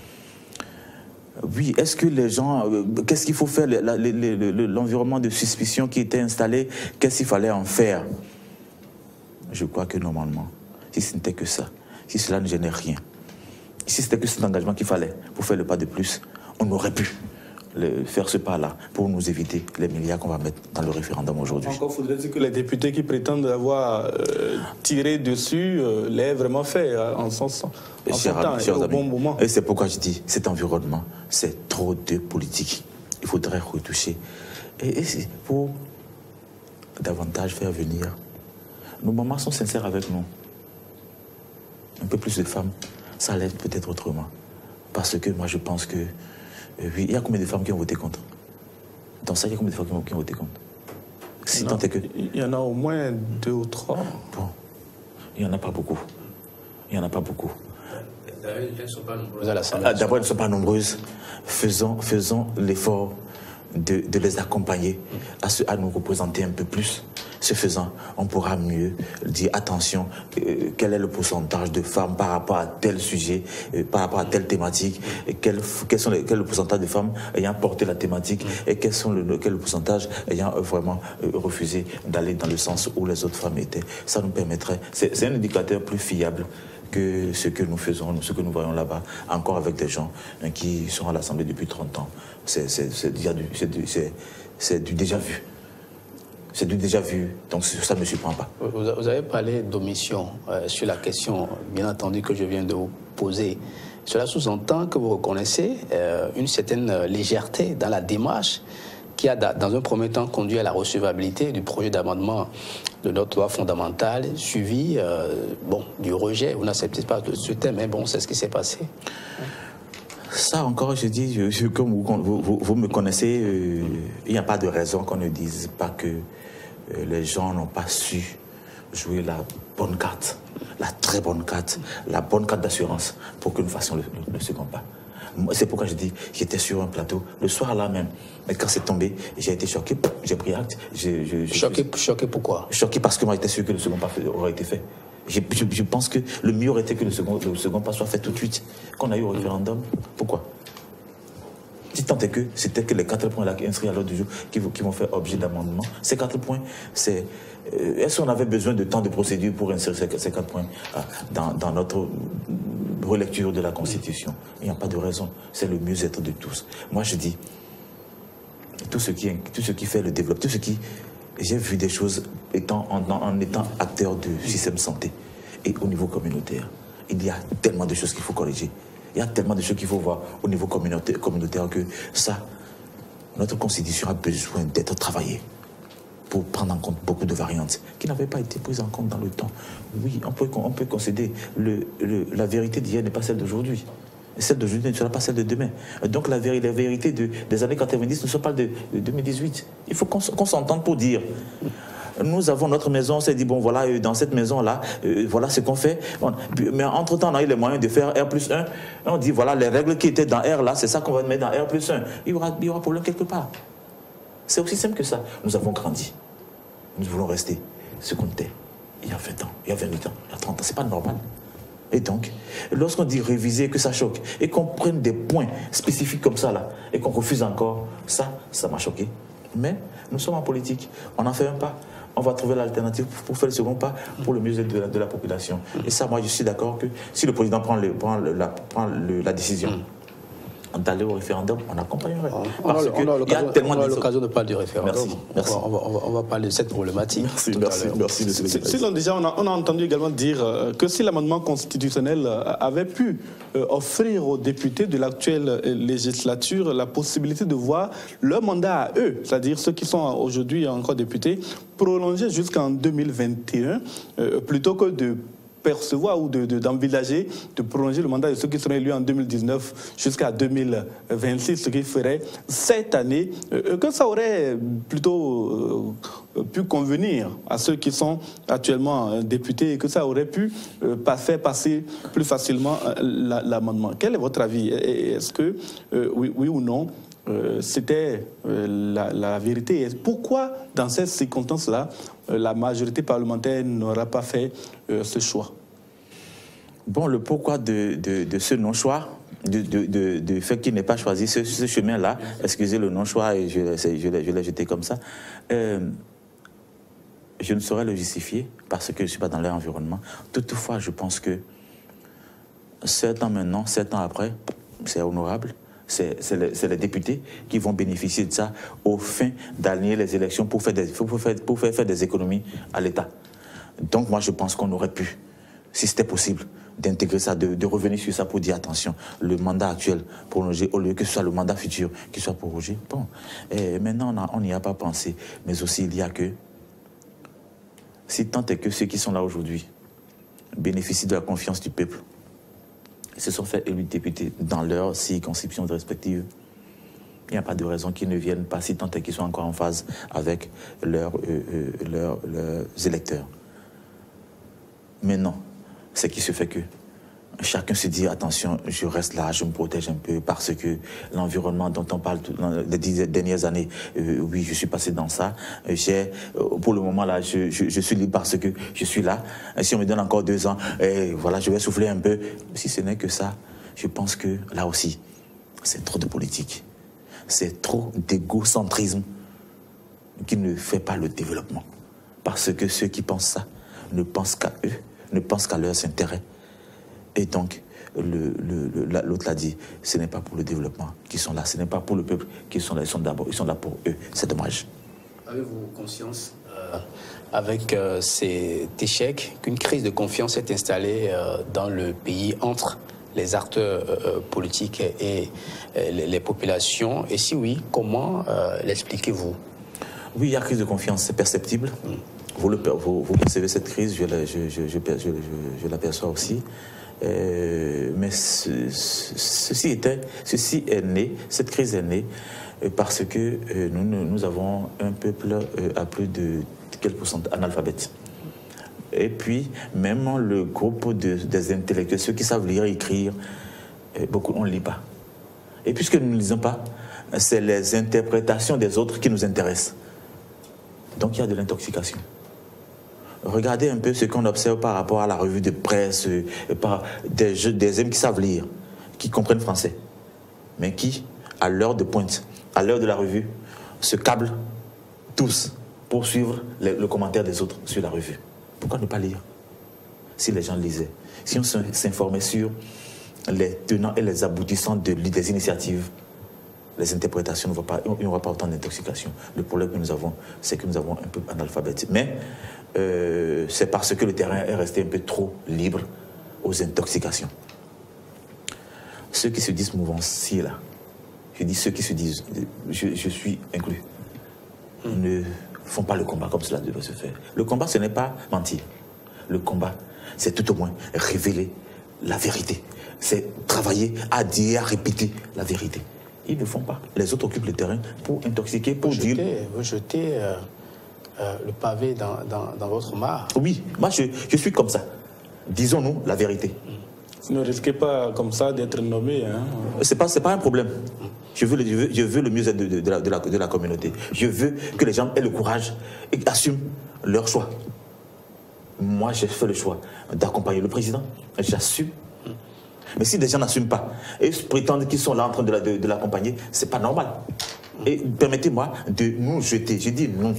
Oui, est-ce que les gens... qu'est-ce qu'il faut faire? L'environnement de suspicion qui était installé, qu'est-ce qu'il fallait en faire? Je crois que normalement, si ce n'était que ça, si cela ne gênait rien, si c'était que cet engagement qu'il fallait pour faire le pas de plus, on aurait pu faire ce pas-là pour nous éviter les milliards qu'on va mettre dans le référendum aujourd'hui. Encore faudrait-il que les députés qui prétendent avoir tiré dessus l'aient vraiment fait en son temps et au bon moment. Et c'est pourquoi je dis, cet environnement, c'est trop de politique. Il faudrait retoucher. Et pour davantage faire venir, nos mamans sont sincères avec nous. Un peu plus de femmes, ça allait peut-être autrement. Parce que moi, je pense que oui, il y a combien de femmes qui ont voté contre? Dans ça, il y a combien de femmes qui ont voté contre? Si tant est que... Il y en a au moins 2 ou 3. Bon, il n'y en a pas beaucoup. Il n'y en a pas beaucoup. Elles ne sont pas nombreuses à l'Assemblée. D'abord, elles ne sont pas nombreuses. Faisons l'effort de les accompagner à nous représenter un peu plus. Ce faisant, on pourra mieux dire attention, quel est le pourcentage de femmes par rapport à tel sujet, par rapport à telle thématique, et quel est le pourcentage de femmes ayant porté la thématique et quel est le pourcentage ayant vraiment refusé d'aller dans le sens où les autres femmes étaient. Ça nous permettrait, c'est un indicateur plus fiable que ce que nous faisons, ce que nous voyons là-bas, encore avec des gens qui sont à l'Assemblée depuis 30 ans. C'est du déjà vu. C'est du déjà vu, donc ça ne me surprend pas. Vous avez parlé d'omission sur la question, bien entendu, que je viens de vous poser. Cela sous-entend que vous reconnaissez une certaine légèreté dans la démarche qui a, dans un premier temps, conduit à la recevabilité du projet d'amendement de notre loi fondamentale, suivi du rejet. Vous n'acceptez pas ce thème, mais bon, c'est ce qui s'est passé. Ça encore, je dis, comme vous me connaissez, il n'y a pas de raison qu'on ne dise pas que les gens n'ont pas su jouer la bonne carte, la très bonne carte, la bonne carte d'assurance pour que nous fassions le second pas. C'est pourquoi je dis, j'étais sur un plateau le soir là même, mais quand c'est tombé, j'ai été choqué, j'ai pris acte. Choqué pourquoi? Choqué parce que moi j'étais sûr que le second pas aurait été fait. Je pense que le mieux aurait été que le second pas soit fait tout de suite, qu'on a eu au référendum. Pourquoi? Si tant est que c'était que les 4 points là inscrits à l'ordre du jour qui vont faire objet d'amendement. Ces 4 points, c'est... Est-ce qu'on avait besoin de temps de procédure pour insérer ces 4 points dans notre relecture de la Constitution? Il n'y a pas de raison. C'est le mieux-être de tous. Moi, je dis, tout ce qui fait le développement, tout ce qui... J'ai vu des choses en étant acteur du système santé et au niveau communautaire. Il y a tellement de choses qu'il faut corriger. Il y a tellement de choses qu'il faut voir au niveau communautaire que ça, notre Constitution a besoin d'être travaillée pour prendre en compte beaucoup de variantes qui n'avaient pas été prises en compte dans le temps. Oui, on peut concéder. La vérité d'hier n'est pas celle d'aujourd'hui. Celle d'aujourd'hui ne sera pas celle de demain. Donc la vérité des années 90 ne sera pas de 2018. Il faut qu'on s'entende pour dire. Nous avons notre maison, on s'est dit, bon voilà, dans cette maison-là, voilà ce qu'on fait. Mais entre-temps, on a eu les moyens de faire R+1. On dit, voilà, les règles qui étaient dans R, là, c'est ça qu'on va mettre dans R+1. Il y aura problème quelque part. C'est aussi simple que ça. Nous avons grandi. Nous voulons rester ce qu'on était il y a 20 ans, il y a 28 ans, il y a 30 ans. C'est pas normal. Et donc, lorsqu'on dit réviser, que ça choque, et qu'on prenne des points spécifiques comme ça, là, et qu'on refuse encore, ça m'a choqué. Mais nous sommes en politique. On en fait un pas. On va trouver l'alternative pour faire le second pas pour le mieux-être de la population. Et ça, moi, je suis d'accord que si le président prend la décision d'aller au référendum, on accompagnerait. On a l'occasion de parler du référendum. Merci. On va parler de cette problématique. Merci. Sinon, déjà, on a entendu également dire que si l'amendement constitutionnel avait pu offrir aux députés de l'actuelle législature la possibilité de voir leur mandat à eux, c'est-à-dire ceux qui sont aujourd'hui encore députés, prolongé jusqu'en 2021, plutôt que de percevoir ou d'envisager de prolonger le mandat de ceux qui seront élus en 2019 jusqu'à 2026, ce qui ferait 7 années, que ça aurait plutôt pu convenir à ceux qui sont actuellement députés et que ça aurait pu faire passer plus facilement l'amendement. Quel est votre avis? Est-ce que, oui ou non, c'était la vérité? Et pourquoi, dans cette circonstance-là, la majorité parlementaire n'aura pas fait ce choix? Bon, le pourquoi de ce non-choix, du fait qu'il n'ait pas choisi ce chemin-là, excusez le non-choix, et je l'ai jeté comme ça, je ne saurais le justifier parce que je ne suis pas dans leur environnement. Toutefois, je pense que 7 ans maintenant, 7 ans après, c'est honorable. C'est les députés qui vont bénéficier de ça au fin d'aligner les élections pour faire des économies à l'État. Donc moi je pense qu'on aurait pu, si c'était possible, d'intégrer ça, de revenir sur ça pour dire attention, le mandat actuel prolongé au lieu que ce soit le mandat futur qui soit prorogé. Bon, et maintenant on n'y a pas pensé, mais aussi il y a que, si tant est que ceux qui sont là aujourd'hui bénéficient de la confiance du peuple, se sont fait élus députés dans leurs circonscriptions respectives, il n'y a pas de raison qu'ils ne viennent pas, si tant est qu'ils sont encore en phase avec leurs électeurs. Mais non, c'est qui se fait que chacun se dit, attention, je reste là, je me protège un peu parce que l'environnement dont on parle dans les 10 dernières années, oui, je suis passé dans ça. Pour le moment, là, je suis libre parce que je suis là. Si on me donne encore 2 ans, voilà, je vais souffler un peu. Si ce n'est que ça, je pense que là aussi, c'est trop de politique. C'est trop d'égocentrisme qui ne fait pas le développement. Parce que ceux qui pensent ça ne pensent qu'à eux, ne pensent qu'à leurs intérêts. Et donc, l'autre l'a dit, ce n'est pas pour le développement qu'ils sont là, ce n'est pas pour le peuple qu'ils sont là, ils sont là pour eux. C'est dommage. Avez-vous conscience, avec cet échec, qu'une crise de confiance est installée dans le pays entre les acteurs politiques et les populations? Et si oui, comment l'expliquez-vous? Oui, il y a crise de confiance, c'est perceptible. Vous percevez cette crise, je l'aperçois aussi. Mais ceci est né, cette crise est née parce que nous avons un peuple à plus de quel pourcentage analphabète. Et puis, même le groupe des intellectuels, ceux qui savent lire et écrire, beaucoup, on ne lit pas. Et puisque nous ne lisons pas, c'est les interprétations des autres qui nous intéressent. Donc il y a de l'intoxication. Regardez un peu ce qu'on observe par rapport à la revue de presse, par des hommes qui savent lire, qui comprennent français, mais qui, à l'heure de pointe, à l'heure de la revue, se câblent tous pour suivre le commentaire des autres sur la revue. Pourquoi ne pas lire? Si les gens lisaient, si on s'informait sur les tenants et les aboutissants des initiatives, les interprétations, il n'y aura pas autant d'intoxication. Le problème que nous avons, c'est que nous avons un peu analphabète. Mais c'est parce que le terrain est resté un peu trop libre aux intoxications. Ceux qui se disent mouvanciers, je dis ceux qui se disent, je suis inclus, ne font pas le combat comme cela devrait se faire. Le combat, ce n'est pas mentir. Le combat, c'est tout au moins révéler la vérité. C'est travailler à dire, à répéter la vérité. Ils ne font pas. Les autres occupent le terrain pour intoxiquer, pour dire... Vous jetez le pavé dans votre mare. Oui, moi je suis comme ça. Disons-nous la vérité. Vous ne risquez pas comme ça d'être nommé. Hein. C'est pas un problème. Je veux le mieux-être de la communauté. Je veux que les gens aient le courage et assument leur choix. Moi, j'ai fait le choix d'accompagner le président. J'assume. Mais si des gens n'assument pas et prétendent qu'ils sont là en train de l'accompagner, c'est pas normal. Et permettez-moi de nous jeter. Je dis non.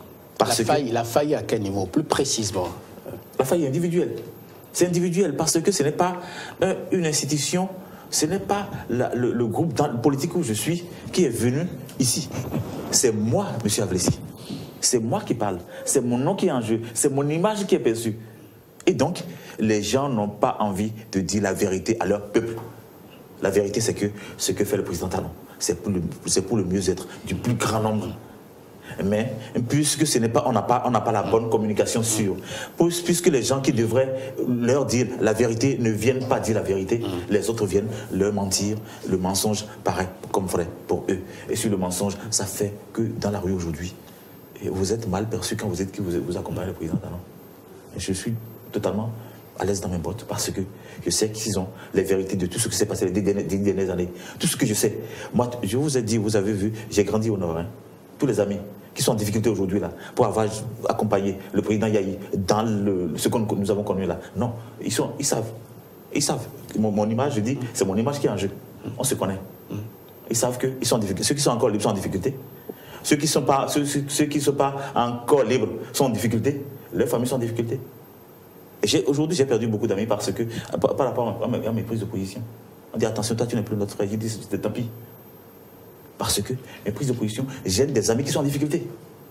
La faille à quel niveau? Plus précisément. La faille est individuelle. C'est individuel parce que ce n'est pas une institution, ce n'est pas le groupe politique où je suis qui est venu ici. C'est moi, M. Avlessi. C'est moi qui parle. C'est mon nom qui est en jeu. C'est mon image qui est perçue. Et donc, les gens n'ont pas envie de dire la vérité à leur peuple. La vérité, c'est que ce que fait le président Talon, c'est pour le mieux-être du plus grand nombre. Mais puisque ce n'est pas, on n'a pas la bonne communication sûre, puisque les gens qui devraient leur dire la vérité ne viennent pas dire la vérité, les autres viennent leur mentir. Le mensonge paraît comme vrai pour eux. Et sur le mensonge, ça fait que dans la rue aujourd'hui, vous êtes mal perçu quand vous accompagnez le président Talon. Je suis totalement à l'aise dans mes bottes parce que je sais qu'ils ont les vérités de tout ce qui s'est passé les 10 dernières années. Tout ce que je sais. Moi, je vous ai dit, vous avez vu, j'ai grandi au Nord. Hein. Tous les amis qui sont en difficulté aujourd'hui là, pour avoir accompagné le président Yahi dans ce que nous avons connu là. Non, ils savent. Ils savent. Mon image, je dis, c'est mon image qui est en jeu. On se connaît. Ils savent qu'ils sont en difficulté. Ceux qui sont encore libres sont en difficulté. Ceux qui ne sont pas encore libres sont en difficulté. Leurs familles sont en difficulté. Aujourd'hui, j'ai perdu beaucoup d'amis parce que, par rapport à mes prises de position, on dit attention, toi tu n'es plus notre frère. J'ai dit tant pis. Parce que mes prises de position, j'ai des amis qui sont en difficulté.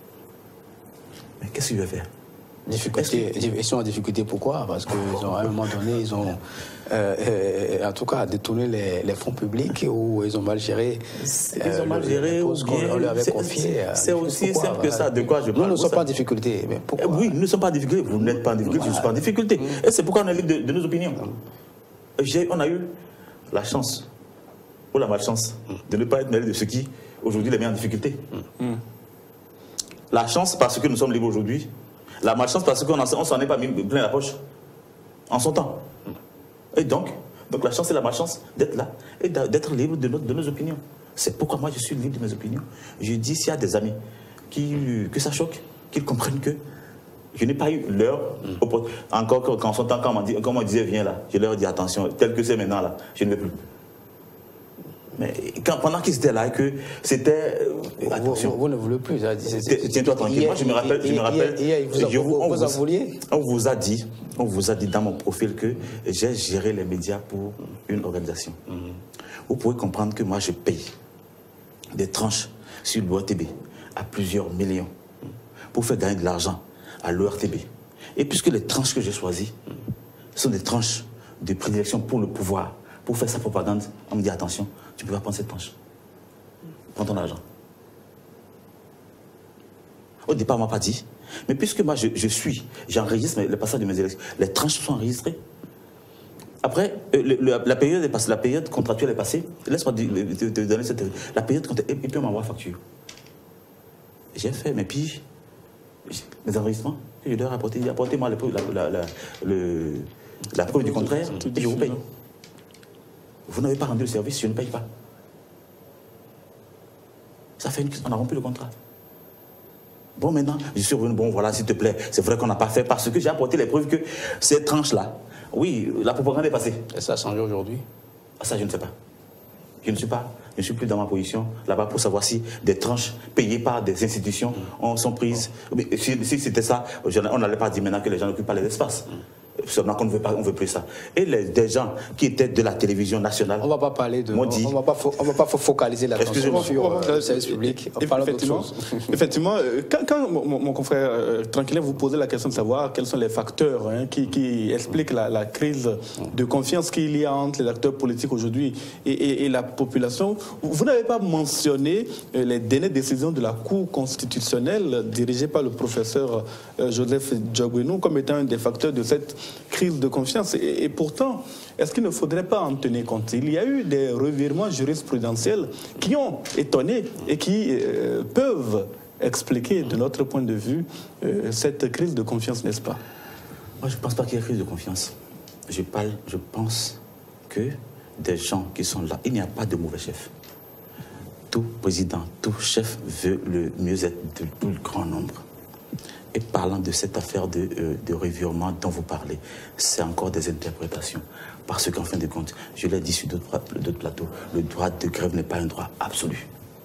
Mais qu'est-ce que je vais faire? Ils sont en difficulté pourquoi? Parce qu'à un moment donné, ils ont en tout cas détourné les fonds publics ou ils ont mal géré. Ils ont mal géré ou bien on leur avait confié. C'est aussi simple que ça. De quoi je parle? Nous ne sommes pas en difficulté. Mais pourquoi? Oui, nous ne sommes pas en difficulté. Vous n'êtes pas en difficulté, je ne suis pas en difficulté. Et c'est pourquoi on est libre de nos opinions. On a eu la chance ou la malchance de ne pas être mêlé de ce qui aujourd'hui les met en difficulté. La chance parce que nous sommes libres aujourd'hui. La malchance parce qu'on s'en est pas mis plein la poche en son temps. Et donc la chance et la malchance d'être là et d'être libre de nos opinions. C'est pourquoi moi je suis libre de mes opinions. Je dis s'il y a des amis que ça choque, qu'ils comprennent que je n'ai pas eu l'heure, encore quand on me disait viens là, je leur dis attention, tel que c'est maintenant là, je ne vais plus. Mais pendant qu'ils étaient là, que c'était... attention. Vous ne voulez plus. Tiens-toi tranquille. Moi, je me rappelle. On vous a dit dans mon profil que j'ai géré les médias pour une organisation. Vous pouvez comprendre que moi, je paye des tranches sur l'ORTB à plusieurs millions pour faire gagner de l'argent à l'ORTB. Et puisque les tranches que j'ai choisies sont des tranches de prédilection pour le pouvoir, pour faire sa propagande, on me dit attention, tu ne peux pas prendre cette tranche. Prends ton argent. Au départ, on ne m'a pas dit. Mais puisque moi, j'enregistre les passages de mes élections, les tranches sont enregistrées. Après, la période contractuelle est passée. Laisse-moi te donner cette... La période contractuelle, et puis on m'envoie facture. J'ai fait, mais puis, mes enregistrements, je dois rapporter. Apportez-moi la preuve du contraire, et je vous paye. Vous n'avez pas rendu le service, je ne paye pas. Ça fait on a rompu le contrat. Bon, maintenant, je suis revenu, bon, voilà, s'il te plaît, c'est vrai qu'on n'a pas fait parce que j'ai apporté les preuves que ces tranches-là, oui, la propagande est passée. Et ça a changé aujourd'hui? Ça, je ne sais pas. Je ne suis plus dans ma position là-bas pour savoir si des tranches payées par des institutions sont prises. Mais si c'était ça, on n'allait pas dire maintenant que les gens n'occupent pas les espaces. Seulement qu'on ne veut plus ça. Et des gens qui étaient de la télévision nationale... On ne va pas parler de... On ne va pas focaliser l'attention sur le service public. On parle d'autre chose. Effectivement, quand mon confrère Tranquillin vous posait la question de savoir quels sont les facteurs qui expliquent la crise de confiance qu'il y a entre les acteurs politiques aujourd'hui et la population, vous n'avez pas mentionné les dernières décisions de la Cour constitutionnelle dirigée par le professeur Joseph Diogbenou comme étant un des facteurs de cette crise de confiance. Et pourtant, est-ce qu'il ne faudrait pas en tenir compte? Il y a eu des revirements jurisprudentiels qui ont étonné et qui peuvent expliquer, de notre point de vue, cette crise de confiance, n'est-ce pas? Moi, je ne pense pas qu'il y ait crise de confiance. Je pense que des gens qui sont là, il n'y a pas de mauvais chef. Tout président, tout chef veut le mieux-être de tout le grand nombre. Et parlant de cette affaire de revirement dont vous parlez, c'est encore des interprétations. Parce qu'en fin de compte, je l'ai dit sur d'autres plateaux, le droit de grève n'est pas un droit absolu.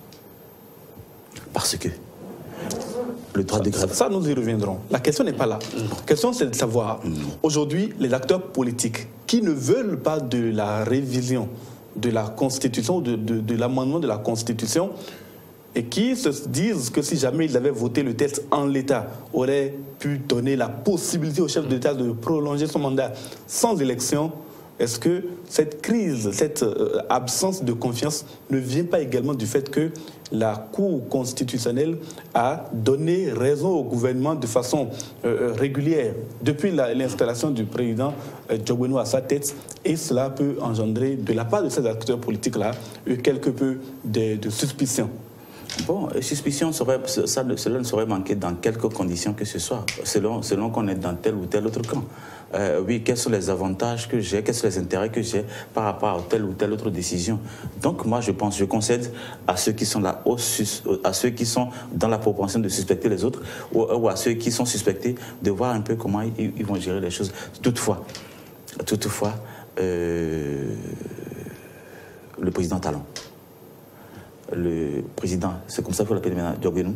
Parce que le droit de grève... Ça, nous y reviendrons. La question n'est pas là. La question, c'est de savoir, aujourd'hui, les acteurs politiques qui ne veulent pas de la révision de la Constitution, de l'amendement de la Constitution, et qui se disent que si jamais ils avaient voté le texte en l'état, auraient pu donner la possibilité au chef de l'État de prolonger son mandat sans élection. Est-ce que cette crise, cette absence de confiance ne vient pas également du fait que la Cour constitutionnelle a donné raison au gouvernement de façon régulière depuis l'installation du président Diogbenou à sa tête, et cela peut engendrer de la part de ces acteurs politiques-là quelque peu de suspicion? Bon, suspicion, cela ne saurait manquer dans quelques conditions que ce soit, selon qu'on est dans tel ou tel autre camp. Oui, quels sont les avantages que j'ai, quels sont les intérêts que j'ai par rapport à telle ou telle autre décision. Donc moi, je concède à ceux qui sont là, à ceux qui sont dans la propension de suspecter les autres, ou à ceux qui sont suspectés, de voir un peu comment ils vont gérer les choses. Toutefois, le président Talon, le président, c'est comme ça qu'on l'appelle maintenant, Diogbenou,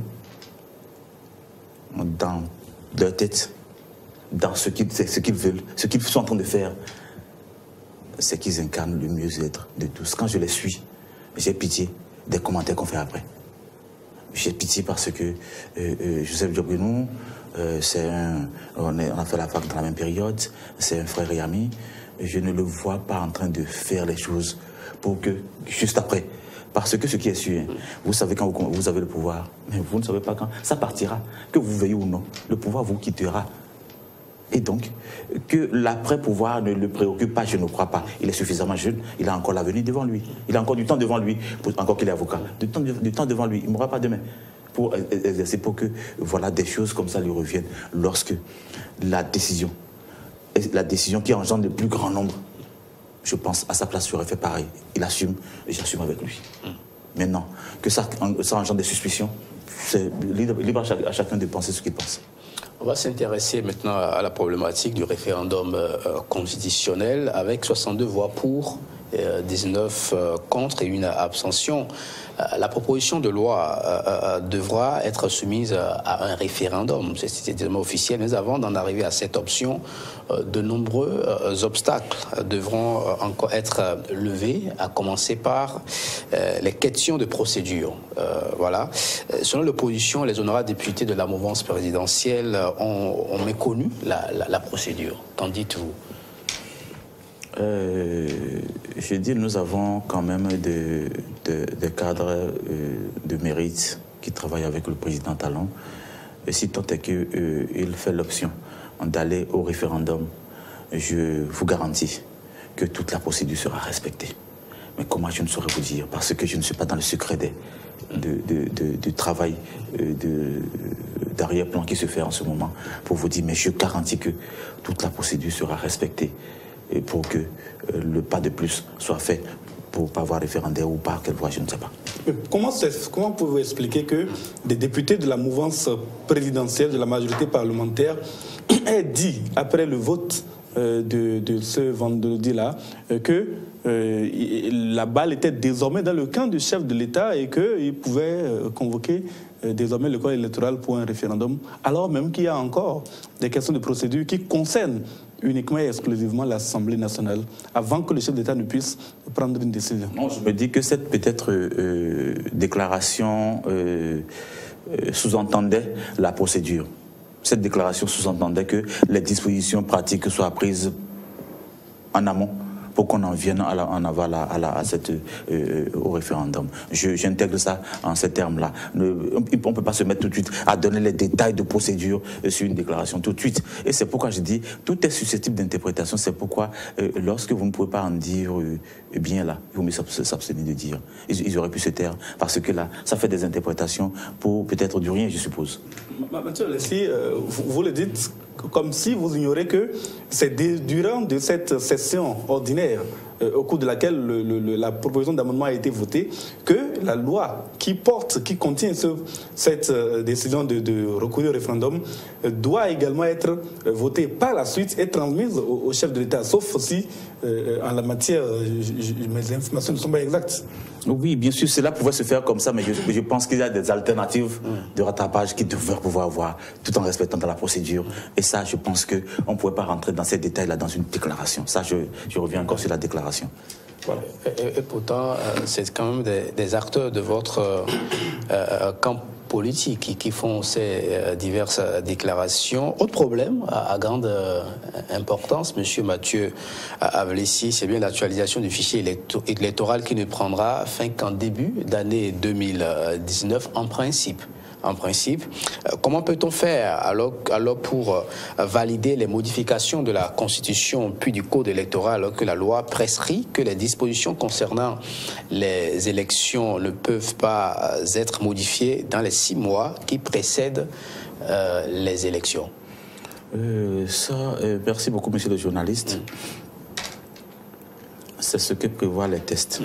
dans leur tête, dans ce qu'ils veulent, ce qu'ils sont en train de faire, c'est qu'ils incarnent le mieux-être de tous. Quand je les suis, j'ai pitié des commentaires qu'on fait après. J'ai pitié parce que Joseph Diogbenou, on a fait la fac dans la même période, c'est un frère et ami. Je ne le vois pas en train de faire les choses pour que, juste après, parce que ce qui est sûr, vous savez quand vous avez le pouvoir, mais vous ne savez pas quand ça partira, que vous veuillez ou non, le pouvoir vous quittera. Et donc, que l'après-pouvoir ne le préoccupe pas, je ne crois pas. Il est suffisamment jeune, il a encore l'avenir devant lui. Il a encore du temps devant lui, encore qu'il est avocat. Du temps devant lui, il ne mourra pas demain. Pour exercer, pour que voilà, des choses comme ça lui reviennent. Lorsque la décision qui engendre le plus grand nombre je pense, à sa place, j'aurais fait pareil. Il assume et j'assume avec lui. Maintenant, que ça engendre des suspicions, c'est libre à chacun de penser ce qu'il pense. On va s'intéresser maintenant à la problématique du référendum constitutionnel avec 62 voix pour, 19 contre et une abstention. La proposition de loi devra être soumise à un référendum. C'est évidemment officiel, mais avant d'en arriver à cette option, de nombreux obstacles devront encore être levés, à commencer par les questions de procédure. Voilà. Selon l'opposition, les honorables députés de la mouvance présidentielle ont méconnu la procédure. Qu'en dites-vous? Je dis, nous avons quand même des cadres de mérite qui travaillent avec le président Talon. Et si tant est qu'il fait l'option d'aller au référendum, je vous garantis que toute la procédure sera respectée. Mais comment, je ne saurais vous dire, parce que je ne suis pas dans le secret du travail d'arrière-plan qui se fait en ce moment, pour vous dire, mais je garantis que toute la procédure sera respectée. Et pour que le pas de plus soit fait pour pas avoir référendaire ou par quelle voie, je ne sais pas. Comment pouvez-vous expliquer que des députés de la mouvance présidentielle, de la majorité parlementaire, aient dit, après le vote de ce vendredi-là, que la balle était désormais dans le camp du chef de l'État et qu'il pouvait convoquer désormais le corps électoral pour un référendum, alors même qu'il y a encore des questions de procédure qui concernent uniquement et exclusivement l'Assemblée nationale, avant que le chef d'État ne puisse prendre une décision? Non, je me dis que cette peut-être déclaration sous-entendait la procédure. Cette déclaration sous-entendait que les dispositions pratiques soient prises en amont pour qu'on en vienne en aval au référendum. J'intègre ça en ces termes-là. On ne peut pas se mettre tout de suite à donner les détails de procédure sur une déclaration tout de suite. Et c'est pourquoi je dis, tout est susceptible d'interprétation. C'est pourquoi, lorsque vous ne pouvez pas en dire, eh bien là, il vaut mieux s'abstenir de dire. Ils auraient pu se taire, parce que là, ça fait des interprétations pour peut-être du rien, je suppose. Mathieu Leslie, vous le dites comme si vous ignorez que c'est durant de cette session ordinaire au cours de laquelle la proposition d'amendement a été votée, que la loi qui contient cette décision de recourir au référendum doit également être votée par la suite et transmise au chef de l'État, sauf si en la matière mes informations ne sont pas exactes. Oui, bien sûr, cela pouvait se faire comme ça, mais je pense qu'il y a des alternatives de rattrapage qui devraient pouvoir avoir, tout en respectant la procédure. Et ça, je pense qu'on ne pouvait pas rentrer dans ces détails-là dans une déclaration. Ça, je reviens encore sur la déclaration. Voilà. Et pourtant, c'est quand même des acteurs de votre camp politique qui font ces diverses déclarations. Autre problème à grande importance, M. Mathieu Avlessi, c'est bien l'actualisation du fichier électoral qui ne prendra fin qu'en début d'année 2019 en principe. Comment peut-on faire alors pour valider les modifications de la Constitution puis du Code électoral alors que la loi prescrit que les dispositions concernant les élections ne peuvent pas être modifiées dans les 6 mois qui précèdent les élections? Merci beaucoup, monsieur le journaliste. C'est ce que prévoient les tests.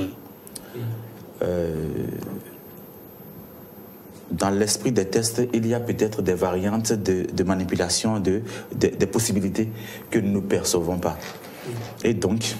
Dans l'esprit des tests, il y a peut-être des variantes de manipulation, des possibilités que nous ne percevons pas. Et donc,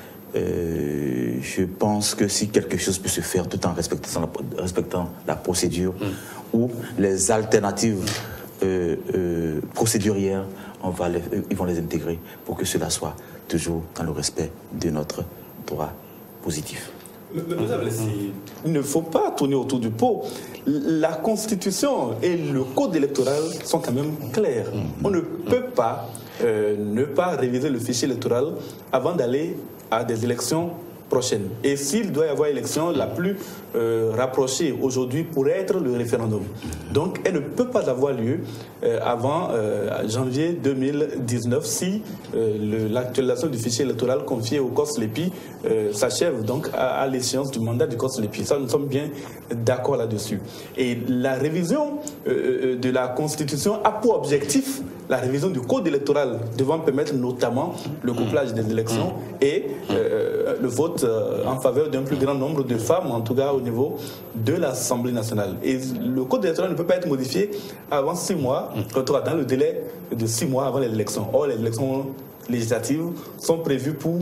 je pense que si quelque chose peut se faire tout en respectant la procédure ou les alternatives procédurières, ils vont les intégrer pour que cela soit toujours dans le respect de notre droit positif. Il ne faut pas tourner autour du pot. La Constitution et le Code électoral sont quand même clairs. On ne peut pas ne pas réviser le fichier électoral avant d'aller à des élections prochaines. Et s'il doit y avoir élection, la plus rapprochée aujourd'hui pourrait être le référendum. Donc elle ne peut pas avoir lieu avant janvier 2019 si l'actualisation du fichier électoral confié au COSLEPI s'achève donc à l'échéance du mandat du COSLEPI. Ça, nous sommes bien d'accord là-dessus. Et la révision de la Constitution a pour objectif la révision du code électoral devant permettre notamment le couplage des élections et le vote en faveur d'un plus grand nombre de femmes, en tout cas au niveau de l'Assemblée nationale. Et le code électoral ne peut pas être modifié avant 6 mois, dans le délai de 6 mois avant l'élection. Or, les élections législatives sont prévues pour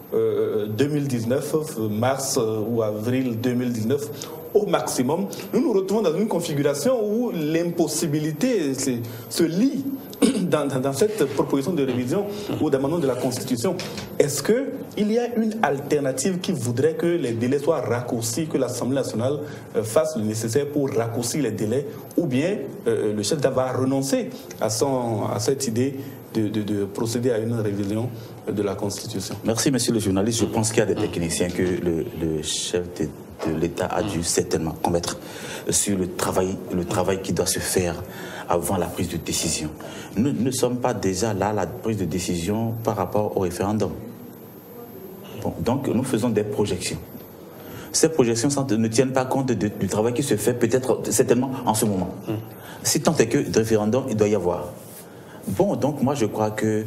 2019, mars ou avril 2019 au maximum. Nous nous retrouvons dans une configuration où l'impossibilité se lie dans cette proposition de révision ou d'amendement de la Constitution. Est-ce qu'il y a une alternative qui voudrait que les délais soient raccourcis, que l'Assemblée nationale fasse le nécessaire pour raccourcir les délais, ou bien le chef d'État va renoncer à cette idée de procéder à une révision de la Constitution? Merci, monsieur le journaliste. Je pense qu'il y a des techniciens que le chef de l'État a dû certainement commettre sur le travail qui doit se faire avant la prise de décision. Nous ne sommes pas déjà là à la prise de décision par rapport au référendum. Bon, donc nous faisons des projections. Ces projections ne tiennent pas compte du travail qui se fait certainement en ce moment. Si tant est que de référendum, il doit y avoir. Bon, donc moi je crois que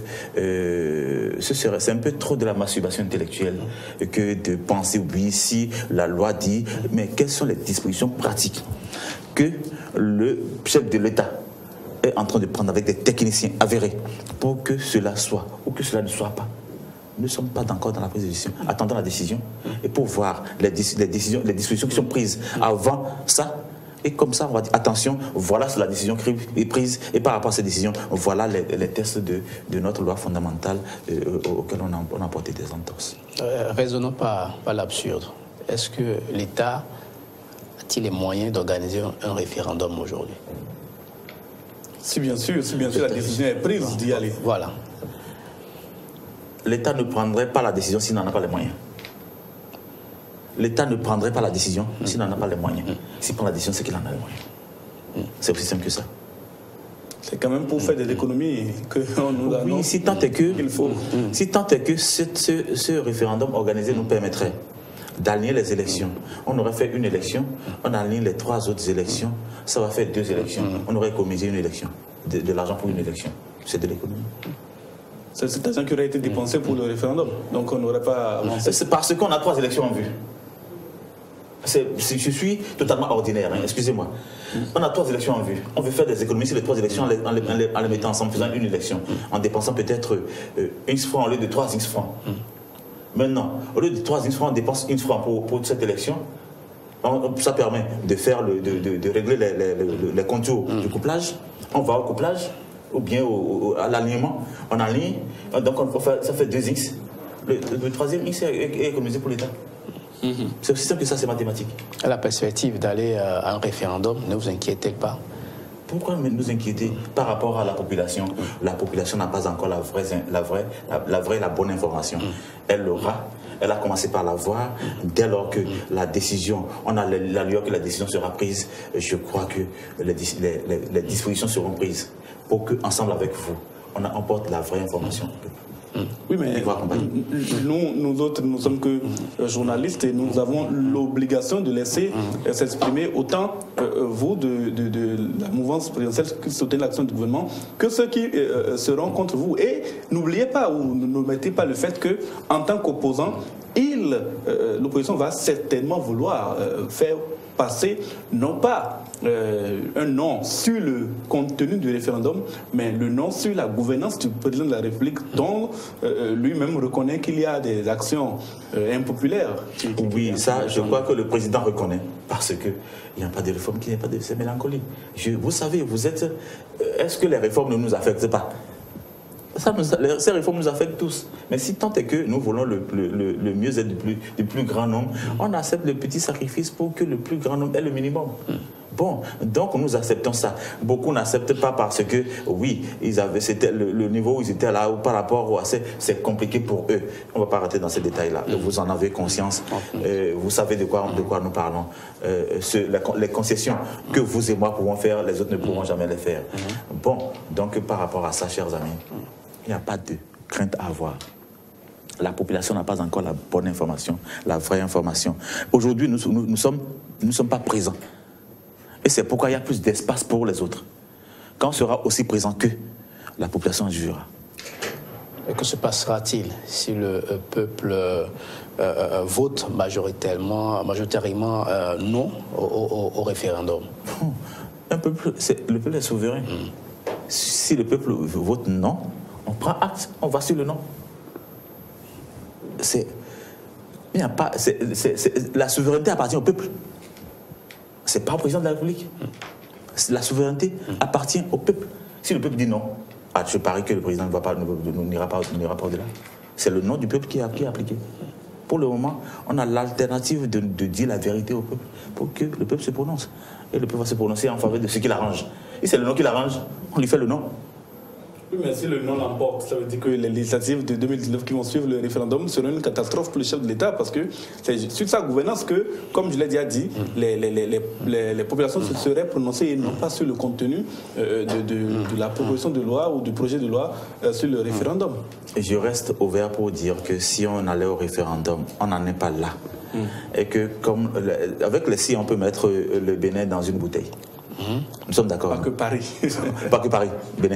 c'est un peu trop de la masturbation intellectuelle que de penser, oui, si la loi dit, mais quelles sont les dispositions pratiques que le chef de l'État est en train de prendre avec des techniciens avérés pour que cela soit ou que cela ne soit pas. Nous ne sommes pas encore dans la prise de décision. Attendons la décision et pour voir les dispositions qui sont prises avant ça. Et comme ça, on va dire, attention, voilà la décision qui est prise. Et par rapport à ces décisions, voilà les tests de notre loi fondamentale auxquels on a porté des entorses. Raisonnons pas l'absurde. Est-ce que l'État a-t-il les moyens d'organiser un référendum aujourd'hui? Si bien sûr la décision est prise d'y aller. Voilà. L'État ne prendrait pas la décision s'il n'en a pas les moyens. L'État ne prendrait pas la décision s'il n'en a pas les moyens. S'il prend la décision, c'est qu'il en a les moyens. C'est aussi simple que ça. C'est quand même pour faire des économies que nous avons. Oui, si tant est que ce référendum organisé nous permettrait d'aligner les élections. On aurait fait une élection, on aligne les 3 autres élections, ça va faire 2 élections. On aurait économisé une élection, de l'argent pour une élection. C'est de l'économie. C'est cet argent qui aurait été dépensé pour le référendum. Donc on n'aurait pas avancé. C'est parce qu'on a 3 élections en vue. Je suis totalement ordinaire, hein, excusez-moi. On a 3 élections en vue. On veut faire des économies sur les 3 élections en les mettant ensemble, faisant une élection, en dépensant peut-être X francs au lieu de 3 X francs. Maintenant, au lieu de 3 X francs, on dépense X francs pour cette élection. Ça permet de faire de régler les contours du couplage. On va au couplage, ou bien à l'alignement. On aligne, donc ça fait 2 X. Le 3e X est économisé pour l'État. C'est aussi simple que ça, c'est mathématique. À la perspective d'aller à un référendum, ne vous inquiétez pas. Pourquoi nous inquiéter par rapport à la population? La population n'a pas encore la bonne information. Elle l'aura. Elle a commencé par l'avoir. Dès lors que la décision, on a l'allure que la décision sera prise, je crois que les dispositions seront prises pour que, ensemble avec vous, on emporte la vraie information. Oui, mais nous autres, nous sommes que journalistes et nous avons l'obligation de laisser s'exprimer autant vous de la mouvance présidentielle qui soutient l'action du gouvernement que ceux qui seront contre vous. Et n'oubliez pas ou ne mettez pas le fait que, en tant qu'opposant, l'opposition va certainement vouloir faire passer non pas un non sur le contenu du référendum, mais le non sur la gouvernance du président de la République, dont lui-même reconnaît qu'il y a des actions impopulaires. Oui, ça, je crois que le président reconnaît, parce qu'il n'y a pas de réforme qui n'est pas de ces mélancolies. Vous savez, est-ce que les réformes ne nous affectent pas? Ces réformes nous affectent tous. Mais si tant est que nous voulons le mieux-être du plus grand nombre, on accepte le petit sacrifice pour que le plus grand nombre ait le minimum. Bon, donc nous acceptons ça. Beaucoup n'acceptent pas parce que, oui, c'était le niveau où ils étaient là, ou par rapport au c'est compliqué pour eux. On ne va pas rentrer dans ces détails-là. Vous en avez conscience. Vous savez de quoi nous parlons. Les concessions que vous et moi pouvons faire, les autres ne pourront jamais les faire. Bon, donc par rapport à ça, chers amis, il n'y a pas de crainte à avoir. La population n'a pas encore la bonne information, la vraie information. Aujourd'hui, nous ne sommes pas présents. Et c'est pourquoi il y a plus d'espace pour les autres. Quand on sera aussi présent qu'eux, la population jugera. Et que se passera-t-il si le peuple vote majoritairement non au référendum? Le peuple est souverain. Si le peuple vote non, on prend acte, on va sur le non. La souveraineté appartient au peuple. Ce n'est pas au président de la République. La souveraineté appartient au peuple. Si le peuple dit non, je parie que le président n'ira pas au-delà. C'est le non du peuple qui est appliqué. Pour le moment, on a l'alternative de dire la vérité au peuple pour que le peuple se prononce. Et le peuple va se prononcer en faveur de ce qui l'arrange. Et c'est le non qui l'arrange, on lui fait le non. Oui, mais si le non l'emporte, ça veut dire que les législatives de 2019 qui vont suivre le référendum seront une catastrophe pour le chef de l'État parce que c'est sur sa gouvernance que, comme je l'ai déjà dit, les populations se seraient prononcées et non pas sur le contenu de la proposition de loi ou du projet de loi sur le référendum. Je reste ouvert pour dire que si on allait au référendum, on n'en est pas là. Et que avec les si, on peut mettre le Bénin dans une bouteille. Nous sommes d'accord. Pas que Paris. Pas que Paris, Bénin.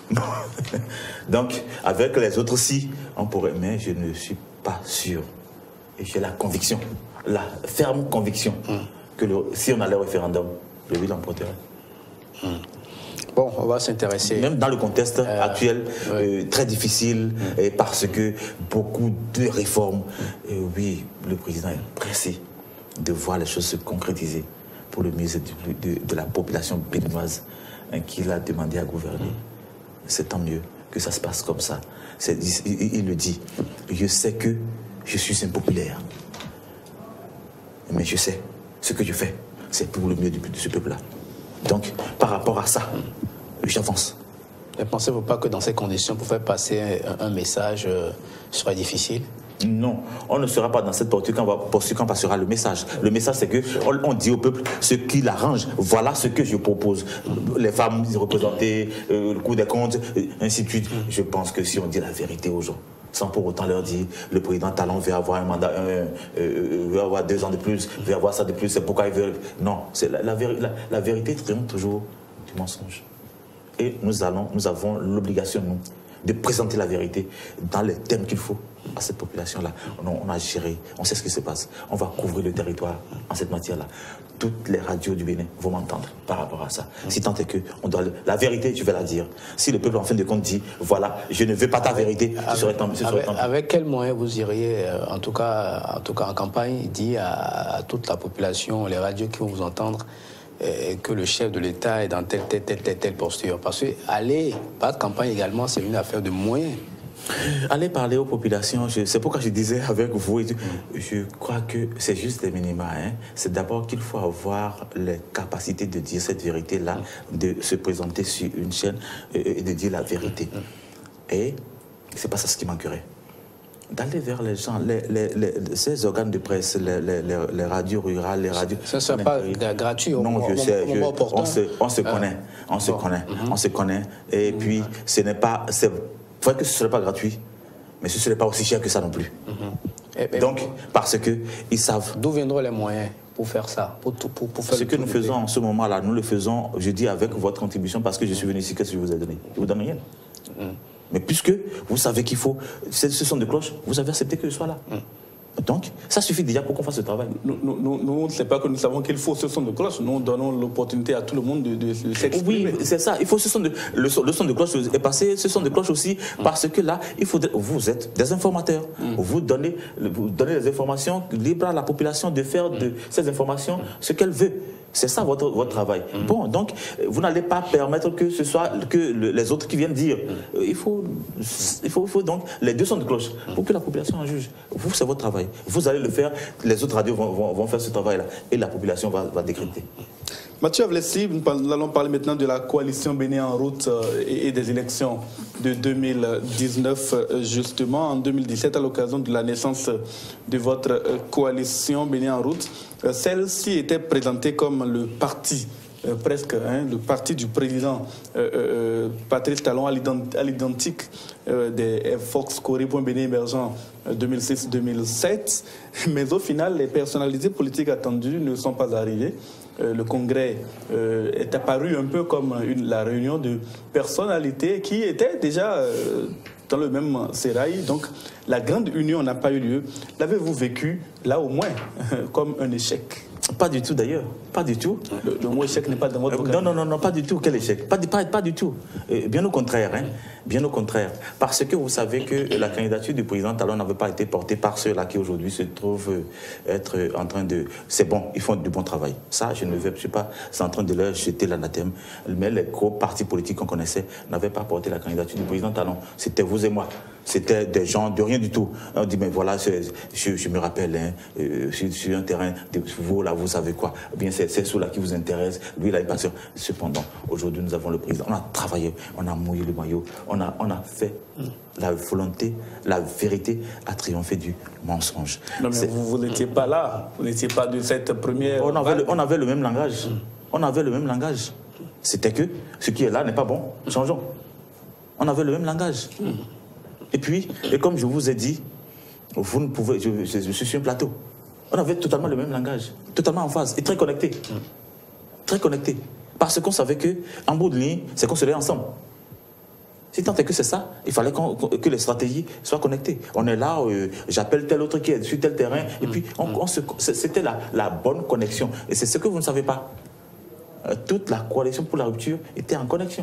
Donc, avec les autres si, on pourrait, mais je ne suis pas sûr. Et j'ai la conviction, la ferme conviction, que si on allait au référendum, le oui l'emporterait. Bon, on va s'intéresser. Même dans le contexte actuel, très difficile, et parce que beaucoup de réformes, oui, le président est pressé de voir les choses se concrétiser pour le mieux de la population béninoise qu'il a demandé à gouverner. C'est tant mieux que ça se passe comme ça. Il le dit. Je sais que je suis impopulaire. Mais je sais, ce que je fais, c'est pour le mieux de ce peuple-là. Donc, par rapport à ça, j'avance. Ne pensez-vous pas que dans ces conditions, pour faire passer un message serait difficile? Non, on ne sera pas dans cette posture quand passera le message. Le message, c'est qu'on dit au peuple ce qui l'arrange. Voilà ce que je propose. Les femmes représentées, le coût des comptes, ainsi de suite. Je pense que si on dit la vérité aux gens, sans pour autant leur dire le président Talon veut avoir un mandat, veut avoir 2 ans de plus, veut avoir ça de plus, c'est pourquoi il veut. Non, la vérité triomphe toujours du mensonge. Et nous avons l'obligation, nous, de présenter la vérité dans les thèmes qu'il faut à cette population-là. On a géré, on sait ce qui se passe. On va couvrir le territoire en cette matière-là. Toutes les radios du Bénin vont m'entendre par rapport à ça. Si tant est que la vérité, je vais la dire. Si le peuple, en fin de compte, dit, voilà, je ne veux pas ta vérité, ce serait tant mieux. Avec quels moyens vous iriez, en tout cas en campagne, dire à toute la population, les radios qui vont vous entendre, que le chef de l'État est dans telle posture? Parce que aller, pas de campagne également, c'est une affaire de moyens. Aller parler aux populations, c'est pourquoi je disais avec vous, je crois que c'est juste des minima. C'est d'abord qu'il faut avoir les capacités de dire cette vérité-là, de se présenter sur une chaîne et de dire la vérité. Et c'est pas ça ce qui manquerait. D'aller vers les gens, ces organes de presse, les radios rurales, les radios... Ça ne sera pas gratuit au moment opportun. On se connaît. Et puis, ce n'est pas... C'est vrai que ce ne serait pas gratuit, mais ce ne serait pas aussi cher que ça non plus. Donc, parce qu'ils savent... D'où viendront les moyens pour faire ça, pour faire ce que nous faisons en ce moment-là, nous le faisons, je dis, avec votre contribution, parce que je suis venu ici, qu'est-ce que je vous ai donné? Je vous donne rien. Mais puisque vous savez qu'il faut ce son de cloche, vous avez accepté que je sois là. Donc, ça suffit déjà pour qu'on fasse ce travail. Nous, ce n'est pas que nous savons qu'il faut ce son de cloche. Nous donnons l'opportunité à tout le monde de s'exprimer. Oui, c'est ça. Il faut le son de cloche est passé, ce son de cloche aussi, parce que là, vous êtes des informateurs. Vous donnez les informations libres à la population de faire de ces informations ce qu'elle veut. C'est ça votre travail. Bon, donc, vous n'allez pas permettre que ce soit que les autres qui viennent dire. Il faut donc les 2 sons de cloche pour que la population en juge. Vous, c'est votre travail. Vous allez le faire, les autres radios vont faire ce travail-là et la population va décrypter. Mathieu Avlessi, nous allons parler maintenant de la coalition Bénin en route et des élections de 2019, justement. En 2017, à l'occasion de la naissance de votre coalition Bénin en route, celle-ci était présentée comme le parti, le parti du président Patrice Talon à l'identique des Fox Corée.Bénin émergent 2006-2007. Mais au final, les personnalités politiques attendues ne sont pas arrivées. le congrès est apparu un peu comme la réunion de personnalités qui étaient déjà dans le même sérail. Donc la grande union n'a pas eu lieu. L'avez-vous vécu, là au moins, comme un échec? Pas du tout d'ailleurs, pas du tout. Le mot échec n'est pas dans votre vocabulaire. Non, pas du tout. Quel échec? Pas du tout. Bien au contraire, hein. Bien au contraire. Parce que vous savez que la candidature du président Talon n'avait pas été portée par ceux-là qui aujourd'hui se trouvent être en train de... C'est bon, ils font du bon travail. Ça, je ne suis pas en train de leur jeter l'anathème. Mais les gros partis politiques qu'on connaissait n'avaient pas porté la candidature du président Talon. C'était vous et moi. C'était des gens de rien du tout. On dit, mais voilà, je me rappelle, hein, sur un terrain, vous là, vous savez quoi? Bien, c'est ceux-là qui vous intéressent. Lui, là, il passe. Cependant, aujourd'hui, nous avons le président. On a travaillé, on a mouillé le maillot, on a fait la volonté, la vérité a triomphé du mensonge. Non, mais vous n'étiez pas là. Vous n'étiez pas de cette première... On avait le même langage. On avait le même langage. C'était que ce qui est là n'est pas bon. Changeons. On avait le même langage. Et puis, et comme je vous ai dit, vous ne pouvez... Je suis sur un plateau. On avait totalement le même langage, totalement en phase et très connecté. Très connecté. Parce qu'on savait qu'en bout de ligne, c'est qu'on serait ensemble. Si tant est que c'est ça, il fallait que les stratégies soient connectées. On est là, j'appelle tel autre qui est sur tel terrain, et puis c'était la bonne connexion. Et c'est ce que vous ne savez pas. Toute la coalition pour la rupture était en connexion.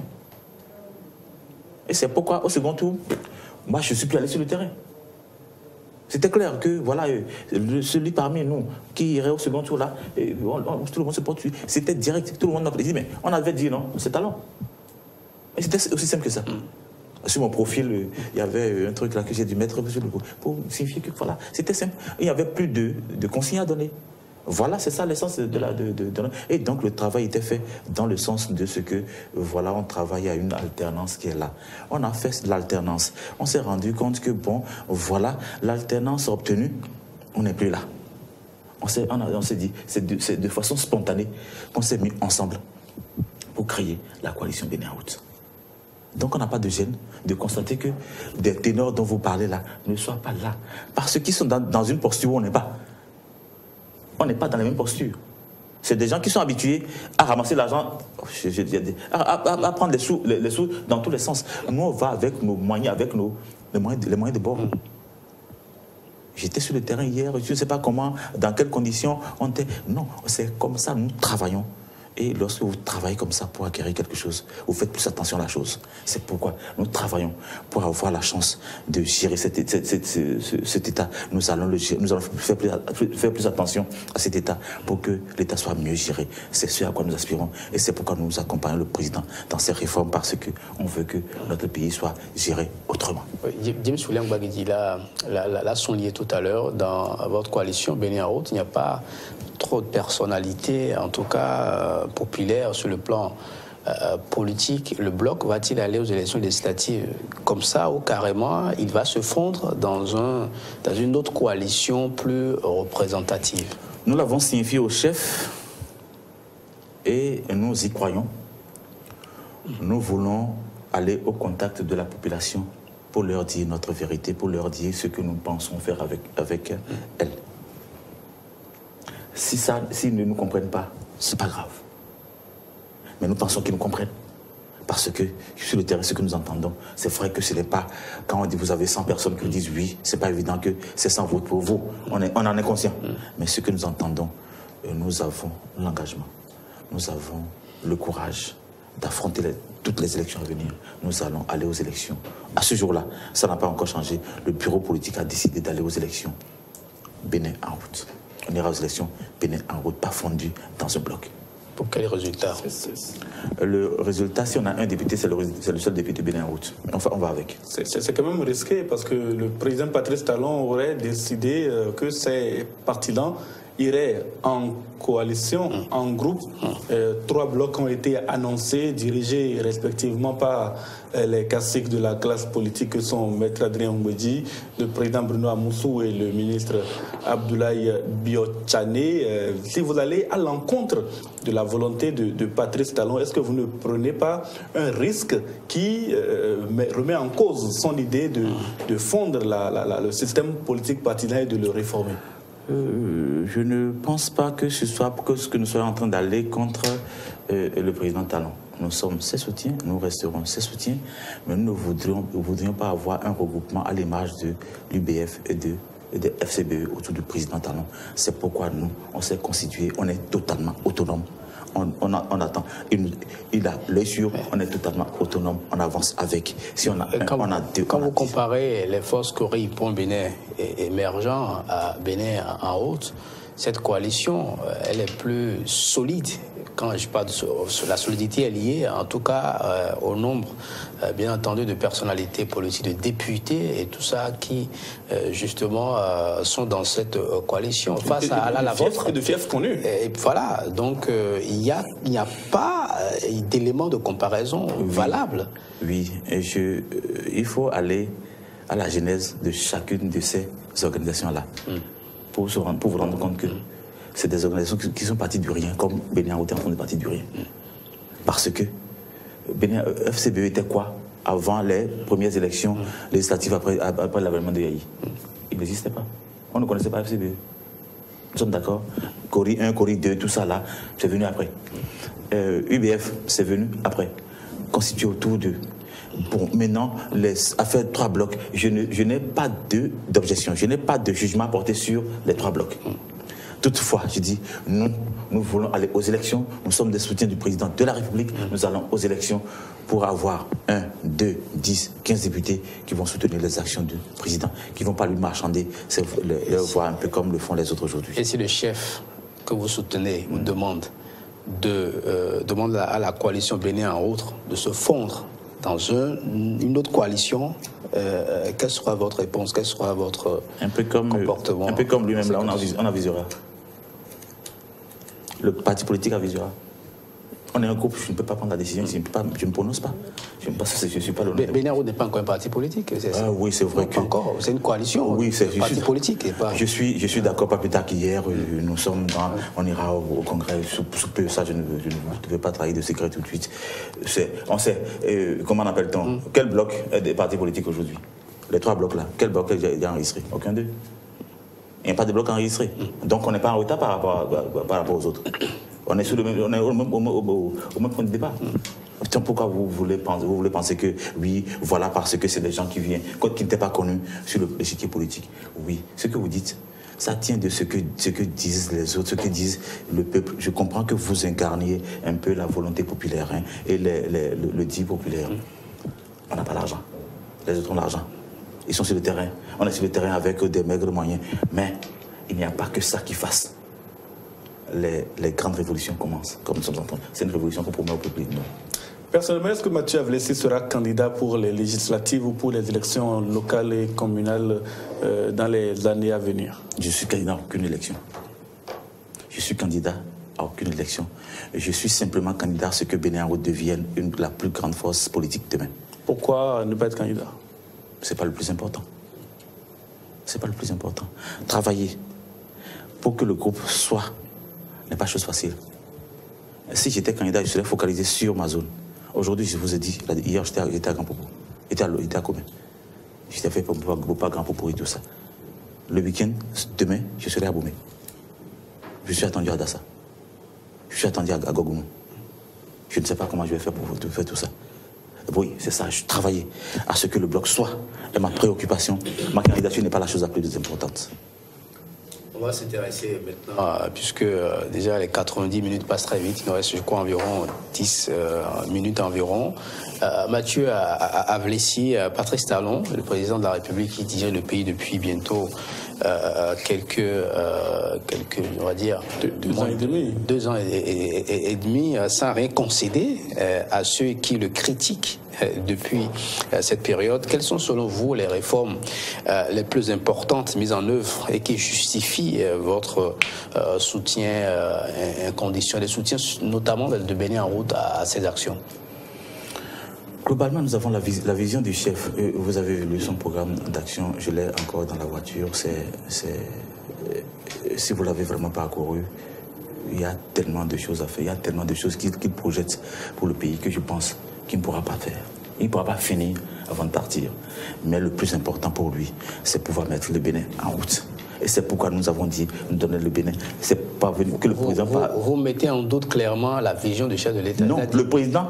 Et c'est pourquoi, au second tour, moi, je ne suis plus allé sur le terrain. C'était clair que, voilà, celui parmi nous qui irait au second tour, là, tout le monde se porte. C'était direct, tout le monde a dit, mais on avait dit non, c'est Talon. Et c'était aussi simple que ça. Sur mon profil, il y avait un truc là que j'ai dû mettre pour signifier que, voilà, c'était simple. Il n'y avait plus de consignes à donner. Voilà, c'est ça l'essence de Et donc le travail était fait dans le sens de ce que, voilà, on travaille à une alternance qui est là. On a fait l'alternance. On s'est rendu compte que, bon, voilà, l'alternance obtenue, on n'est plus là. On s'est dit, c'est de façon spontanée qu'on s'est mis ensemble pour créer la coalition Bénin en route. Donc on n'a pas de gêne de constater que des ténors dont vous parlez là ne soient pas là. Parce qu'ils sont dans une posture où on n'est pas. On n'est pas dans la même posture. C'est des gens qui sont habitués à ramasser l'argent, à prendre les sous dans tous les sens. Nous, on va avec nos moyens, avec les moyens de bord. J'étais sur le terrain hier, je ne sais pas comment, dans quelles conditions on était. Non, c'est comme ça, nous travaillons. Et lorsque vous travaillez comme ça pour acquérir quelque chose, vous faites plus attention à la chose. C'est pourquoi nous travaillons pour avoir la chance de gérer cet état. Nous allons le gérer, nous allons faire plus attention à cet état pour que l'état soit mieux géré. C'est ce à quoi nous aspirons. Et c'est pourquoi nous accompagnons le président dans ces réformes, parce qu'on veut que notre pays soit géré autrement. James William Gbagidi, là souligné tout à l'heure, dans votre coalition Bénin en route, il n'y a pas trop de personnalités, en tout cas populaires sur le plan politique. Le bloc va-t-il aller aux élections législatives comme ça, ou carrément il va se fondre dans une autre coalition plus représentative? Nous l'avons signifié au chef et nous y croyons. Nous voulons aller au contact de la population pour leur dire notre vérité, pour leur dire ce que nous pensons faire avec elle. S'ils ne nous comprennent pas, c'est pas grave. Mais nous pensons qu'ils nous comprennent. Parce que sur le terrain, ce que nous entendons, c'est vrai que ce n'est pas, quand on dit vous avez 100 personnes qui disent oui, c'est pas évident que c'est 100 votes pour vous. On en est conscient. Mais ce que nous entendons, nous avons l'engagement, nous avons le courage d'affronter toutes les élections à venir. Nous allons aller aux élections. À ce jour-là, ça n'a pas encore changé. Le bureau politique a décidé d'aller aux élections. Bénin en route. On ira aux élections, Bénin en route, pas fondu dans un bloc. Pour quel résultat? Le résultat, si on a un député, c'est le seul député Bénin en route. Enfin, on va avec. C'est quand même risqué parce que le président Patrice Talon aurait décidé que ces partis-là iraient en coalition, en groupe. 3 blocs ont été annoncés, dirigés respectivement par les classiques de la classe politique que sont Maître Adrien Ngwedi, le président Bruno Amoussou et le ministre Abdoulaye Biotchane. Si vous allez à l'encontre de la volonté de Patrice Talon, est-ce que vous ne prenez pas un risque qui remet en cause son idée de fondre le système politique partisan et de le réformer? Je ne pense pas que ce soit ce que nous soyons en train d'aller contre le président Talon. Nous sommes ses soutiens, nous resterons ses soutiens, mais nous ne voudrions pas avoir un regroupement à l'image de l'UBF et de FCBE autour du président Talon. C'est pourquoi nous, on s'est constitué, on est totalement autonome. On attend. Il a l'œil sûr, on est totalement autonome, on avance avec. Si on a quand vous comparez les forces Cori Pont Bénin émergents à Bénin en haute, cette coalition, elle est plus solide. Quand je parle de la solidité, est liée en tout cas au nombre, bien entendu, de personnalités politiques, de députés et tout ça qui, justement, sont dans cette coalition. Face à la vôtre. De fiefs connus. Et voilà, donc il n'y a pas d'éléments de comparaison valables. Oui, et il faut aller à la genèse de chacune de ces organisations-là pour vous rendre compte que c'est des organisations qui sont parties du rien, comme Bénin Haute font partie du rien. Parce que FCBE était quoi avant les premières élections législatives après l'avènement de Yahi? Il n'existait pas. On ne connaissait pas FCBE. Nous sommes d'accord. Cori 1, Cori 2, tout ça là, c'est venu après. UBF, c'est venu après. Constitué autour d'eux. Bon, maintenant, à faire 3 blocs, je n'ai pas d'objection, je n'ai pas de jugement à porter sur les 3 blocs. Toutefois, je dis, nous voulons aller aux élections, nous sommes des soutiens du président de la République, nous allons aux élections pour avoir 1, 2, 10, 15 députés qui vont soutenir les actions du président, qui ne vont pas lui marchander, les voix un peu comme le font les autres aujourd'hui. Et si le chef que vous soutenez vous demande à la coalition Bénin en autre de se fondre dans une autre coalition, quelle sera votre réponse, quel sera votre comportement? Un peu comme lui-même, là, on avisera. Le parti politique avisera. On est un groupe, je ne peux pas prendre la décision, je ne prononce pas. Je ne suis pas l'honneur. Bénin n'est pas encore un parti politique. Oui, c'est vrai que... Encore, c'est une coalition. Oui, c'est un parti politique. Et pas... Je suis d'accord, pas plus tard qu'hier, on ira au congrès sous peu, ça je ne veux pas trahir de secret tout de suite. On sait, comment on appelle-t-on Quel bloc est des partis politiques aujourd'hui? Les 3 blocs là, quel bloc est enregistré? Aucun d'eux. Il n'y a pas de bloc enregistré. Donc on n'est pas en retard par rapport aux autres. On est au même point de départ. Pourquoi vous voulez penser que, oui, voilà, parce que c'est des gens qui viennent, qui n'étaient pas connus sur l'échiquier politique. Oui, ce que vous dites, ça tient de ce que disent les autres, ce que disent le peuple. Je comprends que vous incarniez un peu la volonté populaire et le dit populaire. On n'a pas l'argent. Les autres ont l'argent. Ils sont sur le terrain. On est sur le terrain avec des maigres moyens. Mais il n'y a pas que ça qui fasse. Les grandes révolutions commencent, comme nous sommes en train. C'est une révolution qu'on promet au peuple. Personnellement, est-ce que Mathieu Avlessi sera candidat pour les législatives ou pour les élections locales et communales dans les années à venir? Je suis candidat à aucune élection. Je suis candidat à aucune élection. Je suis simplement candidat à ce que Bénin devienne la plus grande force politique demain. Pourquoi ne pas être candidat? C'est pas le plus important. C'est pas le plus important. Travailler pour que le groupe soit n'est pas chose facile. Si j'étais candidat, je serais focalisé sur ma zone. Aujourd'hui, je vous ai dit, hier j'étais à Grand Popo. J'étais à Commun. J'étais fait pour pas Grand Popo et tout ça. Le week-end, demain, je serai à Bomé. Je suis attendu à Dassa. Je suis attendu à Gogoumou. Je ne sais pas comment je vais faire pour faire tout ça. Oui, c'est ça, je travaillais à ce que le bloc soit. Et ma préoccupation, ma candidature n'est pas la chose la plus importante. On va s'intéresser maintenant, puisque déjà les 90 minutes passent très vite, il nous reste je crois environ 10 minutes environ. Mathieu Avlessi, Patrice Talon, le président de la République qui dirige le pays depuis bientôt quelques on va dire, 2 ans et demi. 2 ans et demi, sans rien concéder à ceux qui le critiquent depuis cette période. Quelles sont selon vous les réformes les plus importantes mises en œuvre et qui justifient votre soutien inconditionnel, soutien notamment de Bénin en route à ces actions? Globalement, nous avons la vision du chef. Vous avez lu son programme d'action, je l'ai encore dans la voiture. Si vous l'avez vraiment parcouru, il y a tellement de choses à faire, il y a tellement de choses qu'il projette pour le pays que je pense qu'il ne pourra pas faire. Il ne pourra pas finir avant de partir. Mais le plus important pour lui, c'est pouvoir mettre le Bénin en route. Et c'est pourquoi nous avons dit, nous donner le Bénin. C'est pas venu que le président... Vous mettez en doute clairement la vision du chef de l'État. Non, le président,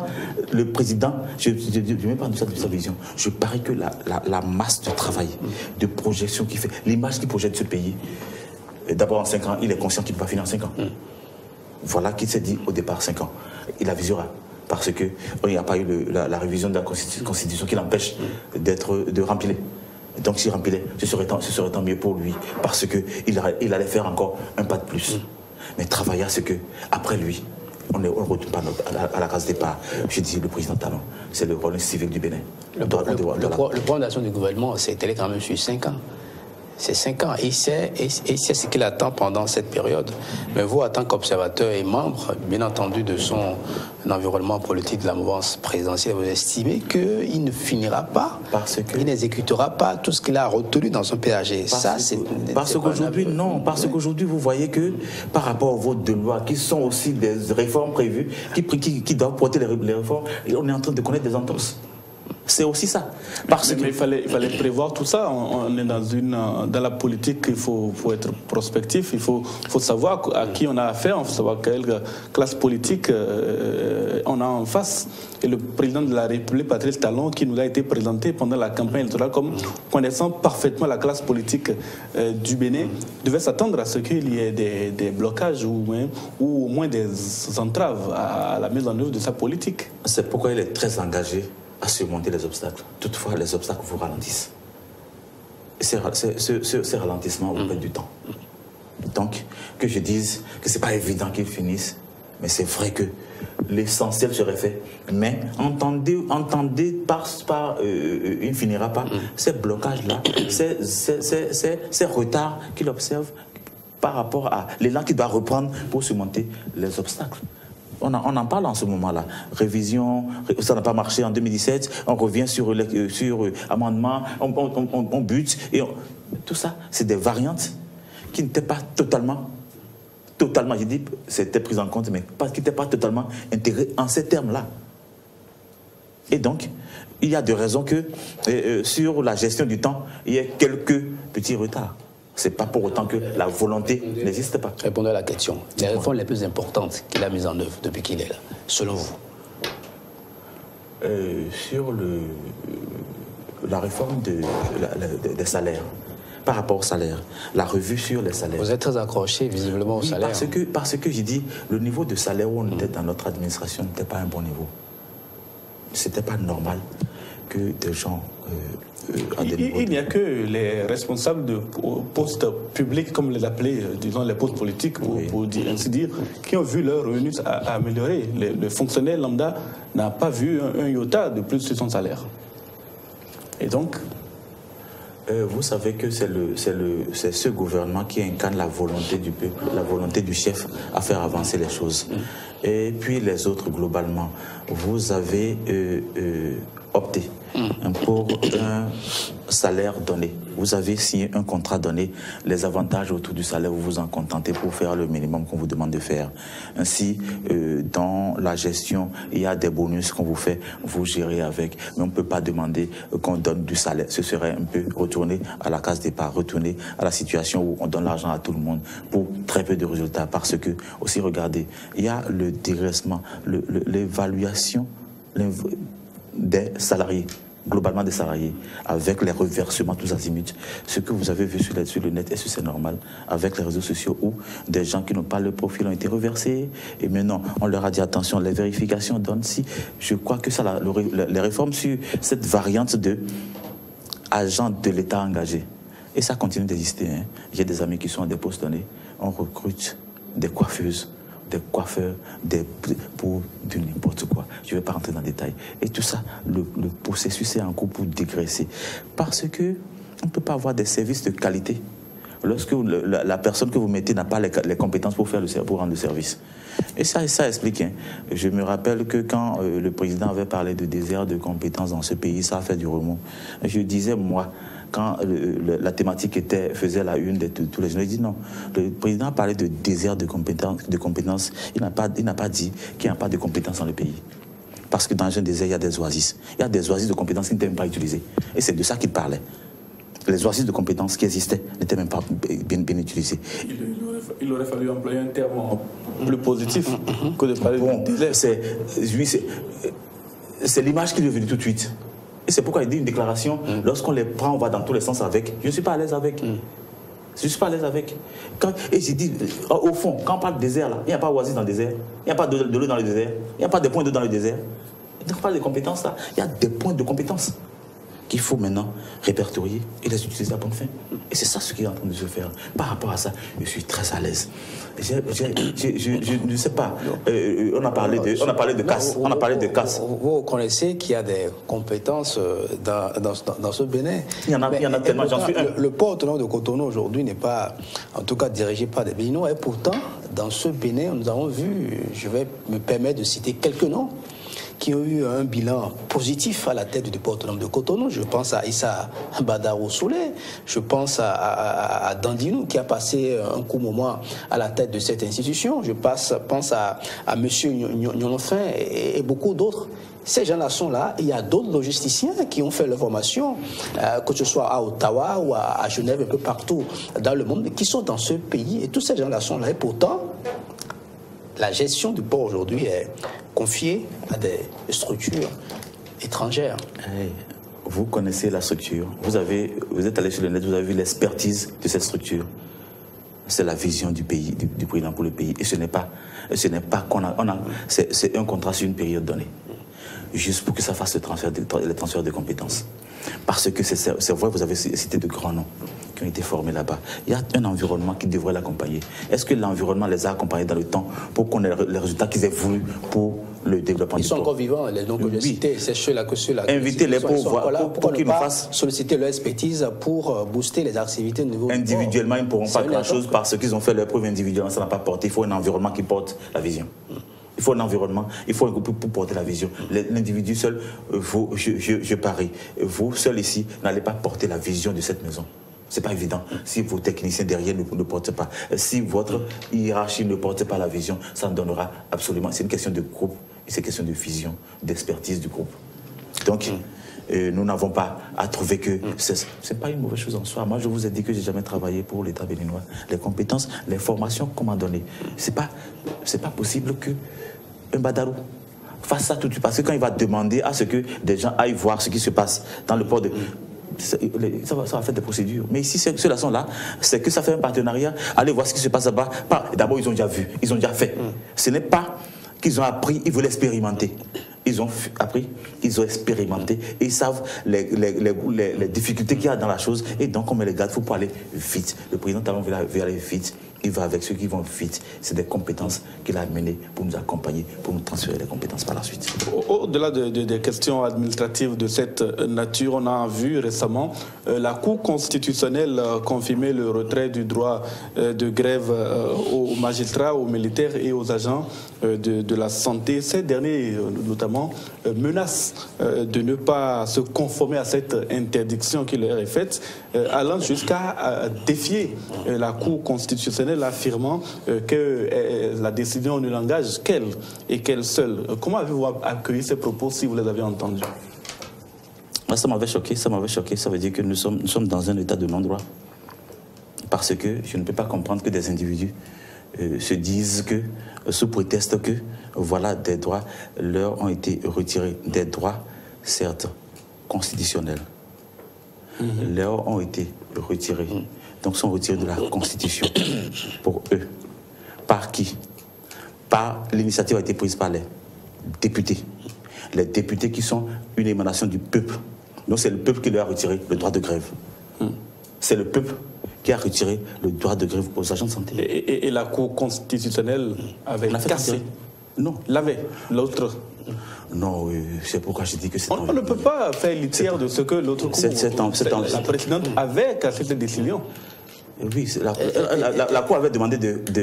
je ne mets pas de sa vision. Je parie que la masse de travail, de projection qu'il fait, l'image qu'il projette de ce pays, d'abord en 5 ans, il est conscient qu'il ne peut pas finir en 5 ans. Voilà qu'il s'est dit au départ 5 ans. Il avisera. Parce qu'il n'y a pas eu la révision de la Constitution qui l'empêche de remplir. Donc s'il remplissait, ce serait tant mieux pour lui, parce qu'il allait faire encore un pas de plus. Mais travailler à ce que, après lui, on ne retourne pas à la case départ. Je dis le président Talon, c'est le rôle civil du Bénin. Le plan d'action du gouvernement s'est étalé quand même sur 5 ans. C'est 5 ans. Il sait ce qu'il attend pendant cette période. Mais vous, en tant qu'observateur et membre, bien entendu, de son environnement politique de la mouvance présidentielle, vous estimez qu'il ne finira pas, il n'exécutera pas tout ce qu'il a retenu dans son PAG. Parce qu'aujourd'hui, non. Parce qu'aujourd'hui, vous voyez que par rapport au vote de loi, qui sont aussi des réformes prévues, qui doivent porter les réformes, on est en train de connaître des entorses. C'est aussi ça. Mais il fallait prévoir tout ça. On est dans la politique, il faut être prospectif, il faut savoir à qui on a affaire, il faut savoir quelle classe politique on a en face. Et le président de la République, Patrice Talon, qui nous a été présenté pendant la campagne électorale comme connaissant parfaitement la classe politique du Bénin, devait s'attendre à ce qu'il y ait des blocages ou au moins des entraves à la mise en œuvre de sa politique. C'est pourquoi il est très engagé à surmonter les obstacles. Toutefois, les obstacles vous ralentissent. Ces ralentissements vous prennent du temps. Donc, que je dise que ce n'est pas évident qu'ils finissent, mais c'est vrai que l'essentiel serait fait. Mais entendez il ne finira pas. Ces blocages-là, ces retards qu'il observe par rapport à l'élan qu'il doit reprendre pour surmonter les obstacles. On en parle en ce moment-là. Révision, ça n'a pas marché en 2017, on revient sur amendement, on bute. Tout ça, c'est des variantes qui n'étaient pas totalement, j'ai dit, c'était pris en compte, mais qui n'étaient pas totalement intégrées en ces termes-là. Et donc, il y a des raisons que sur la gestion du temps, il y a quelques petits retards. Ce n'est pas pour autant que la volonté n'existe pas. Répondez à la question. Les réformes les plus importantes qu'il a mises en œuvre depuis qu'il est là, selon vous? Sur la réforme des salaires, par rapport au salaire, la revue sur les salaires. Vous êtes très accroché visiblement au salaire. Parce que j'ai dit, le niveau de salaire où on était dans notre administration n'était pas un bon niveau. Ce n'était pas normal que des gens... Il n'y a que les responsables de postes publics, comme les appeler, disons les postes politiques, pour ainsi dire, qui ont vu leurs revenus améliorer. Le fonctionnaire lambda n'a pas vu un iota de plus sur son salaire. Et donc... vous savez que c'est ce gouvernement qui incarne la volonté du peuple, la volonté du chef à faire avancer les choses. Et puis les autres, globalement, vous avez opté pour un salaire donné. Vous avez signé un contrat donné. Les avantages autour du salaire, vous vous en contentez pour faire le minimum qu'on vous demande de faire. Ainsi, dans la gestion, il y a des bonus qu'on vous fait, vous gérez avec. Mais on ne peut pas demander qu'on donne du salaire. Ce serait un peu retourner à la case départ, retourner à la situation où on donne l'argent à tout le monde pour très peu de résultats. Parce que, aussi, regardez, il y a le dégraissement, l'évaluation des salariés, globalement des salariés, avec les reversements tous azimuts. Ce que vous avez vu sur le net, est-ce que c'est normal? Avec les réseaux sociaux où des gens qui n'ont pas le profil ont été reversés, et maintenant on leur a dit attention, les vérifications donnent si. Je crois que ça, les réformes sur cette variante de agents de l'État engagés, et ça continue d'exister. Hein. J'ai des amis qui sont à des postes donnés, on recrute des coiffeuses, des coiffeurs, pour du n'importe quoi. Je ne vais pas rentrer dans le détail. Et tout ça, le processus est en cours pour dégraisser. Parce qu'on ne peut pas avoir des services de qualité lorsque la personne que vous mettez n'a pas les compétences pour rendre le service. Et ça explique. Hein. Je me rappelle que quand le président avait parlé de désert de compétences dans ce pays, ça a fait du remous. Je disais, moi, quand la thématique faisait la une de tous les journaux, il dit non. Le président a parlé de désert de compétences. Il n'a pas dit qu'il n'y a pas de compétences dans le pays. Parce que dans un désert, il y a des oasis. Il y a des oasis de compétences qui n'étaient même pas utilisées. Et c'est de ça qu'il parlait. les exercices de compétences qui existaient n'étaient même pas bien utilisés. Il aurait fallu employer un terme plus positif que de parler de désert. C'est l'image qui lui est venue tout de suite. Et c'est pourquoi il dit une déclaration, lorsqu'on les prend, on va dans tous les sens avec. Je ne suis pas à l'aise avec. Je ne suis pas à l'aise avec. Et j'ai dit, au fond, quand on parle de désert, là, il n'y a pas oasis dans le désert, il n'y a pas de l'eau dans le désert, il n'y a pas de points d'eau dans le désert. Donc on parle de compétences, là, il y a des points de compétences qu'il faut maintenant répertorier et les utiliser à bonne fin. Et c'est ça ce qui est en train de se faire. Par rapport à ça, je suis très à l'aise. Je ne sais pas. On a parlé de casse. On a parlé de casse. Vous connaissez qu'il y a des compétences dans ce Bénin. Il y en a tellement, j'en suis un. Le port autonome de Cotonou aujourd'hui n'est pas, en tout cas, dirigé par des Béninois. Et pourtant, dans ce Bénin, nous avons vu, je vais me permettre de citer quelques noms, qui ont eu un bilan positif à la tête du port autonome de Cotonou. Je pense à Issa Badarou Soulé, je pense à Dandinou qui a passé un court moment à la tête de cette institution, je pense à M. Nyonfin et beaucoup d'autres. Ces gens-là sont là. Il y a d'autres logisticiens qui ont fait leur formation, que ce soit à Ottawa ou à Genève, un peu partout dans le monde, qui sont dans ce pays. Et tous ces gens-là sont là. Et pourtant, la gestion du port aujourd'hui est confiée à des structures étrangères. Hey, vous connaissez la structure. Vous êtes allé sur le net, vous avez vu l'expertise de cette structure. C'est la vision du pays, du président pour le pays. Et ce n'est pas c'est un contrat sur une période donnée. Juste pour que ça fasse le transfert de compétences. Parce que c'est vrai, vous avez cité de grands noms qui ont été formés là-bas. Il y a un environnement qui devrait l'accompagner. Est-ce que l'environnement les a accompagnés dans le temps pour qu'on ait les résultats qu'ils aient voulu pour le développement du port? Ils sont encore vivants, les noms que j'ai cités. C'est ceux-là que ceux-là. Invitez-les pour qu'ils nous fassent solliciter leur expertise pour booster les activités au niveau individuellement, ils ne pourront pas grand-chose parce qu'ils ont fait leur preuve individuellement, ça n'a pas porté. Il faut un environnement qui porte la vision. Il faut un environnement, il faut un groupe pour porter la vision. L'individu seul, je parie, vous seul ici, n'allez pas porter la vision de cette maison. Ce n'est pas évident. Si vos techniciens derrière ne portent pas, si votre hiérarchie ne porte pas la vision, ça ne donnera absolument. C'est une question de groupe, c'est une question de vision, d'expertise du groupe. Donc, nous n'avons pas à trouver que ce n'est pas une mauvaise chose en soi. Moi, je vous ai dit que je n'ai jamais travaillé pour l'État béninois. Les compétences, les formations qu'on m'a données, ce n'est pas possible qu'un Badarou fasse ça tout de suite. Parce que quand il va demander à ce que des gens aillent voir ce qui se passe dans le port de... Ça va faire des procédures. Mais ici, ceux-là sont là, c'est que ça fait un partenariat. Allez voir ce qui se passe là-bas. D'abord, ils ont déjà vu, ils ont déjà fait. Ce n'est pas qu'ils ont appris, ils veulent expérimenter. Ils ont appris, ils ont expérimenté, et ils savent les difficultés qu'il y a dans la chose. Et donc, on met les garde, il faut aller vite. Le président Talon veut aller vite. Il va avec ceux qui vont vite. C'est des compétences qu'il a amenées pour nous accompagner, pour nous transférer les compétences par la suite. Au-delà des questions administratives de cette nature, on a vu récemment la Cour constitutionnelle confirmer le retrait du droit de grève aux magistrats, aux militaires et aux agents de la santé. Ces derniers, notamment, menacent de ne pas se conformer à cette interdiction qui leur est faite, allant jusqu'à défier la Cour constitutionnelle, affirmant que la décision ne l'engage qu'elle et qu'elle seule. Comment avez-vous accueilli ces propos si vous les avez entendus? Moi, ça m'avait choqué, ça m'avait choqué. Ça veut dire que nous sommes dans un état de non-droit. Parce que je ne peux pas comprendre que des individus se disent que, sous prétexte que, voilà, des droits leur ont été retirés. Des droits, certes, constitutionnels. Leur ont été retirés. Donc, sont retirés de la Constitution pour eux. Par qui? L'initiative a été prise par les députés. Les députés qui sont une émanation du peuple. Donc, c'est le peuple qui leur a retiré le droit de grève. C'est le peuple qui a retiré le droit de grève aux agents de santé. Et la Cour constitutionnelle avait cassé? Non. L'avait, l'autre? Non, c'est pourquoi je dis que c'est... On ne peut pas faire litière de ce que l'autre Cour, la précédente, avait cassé cette décision. Oui, la Cour avait demandé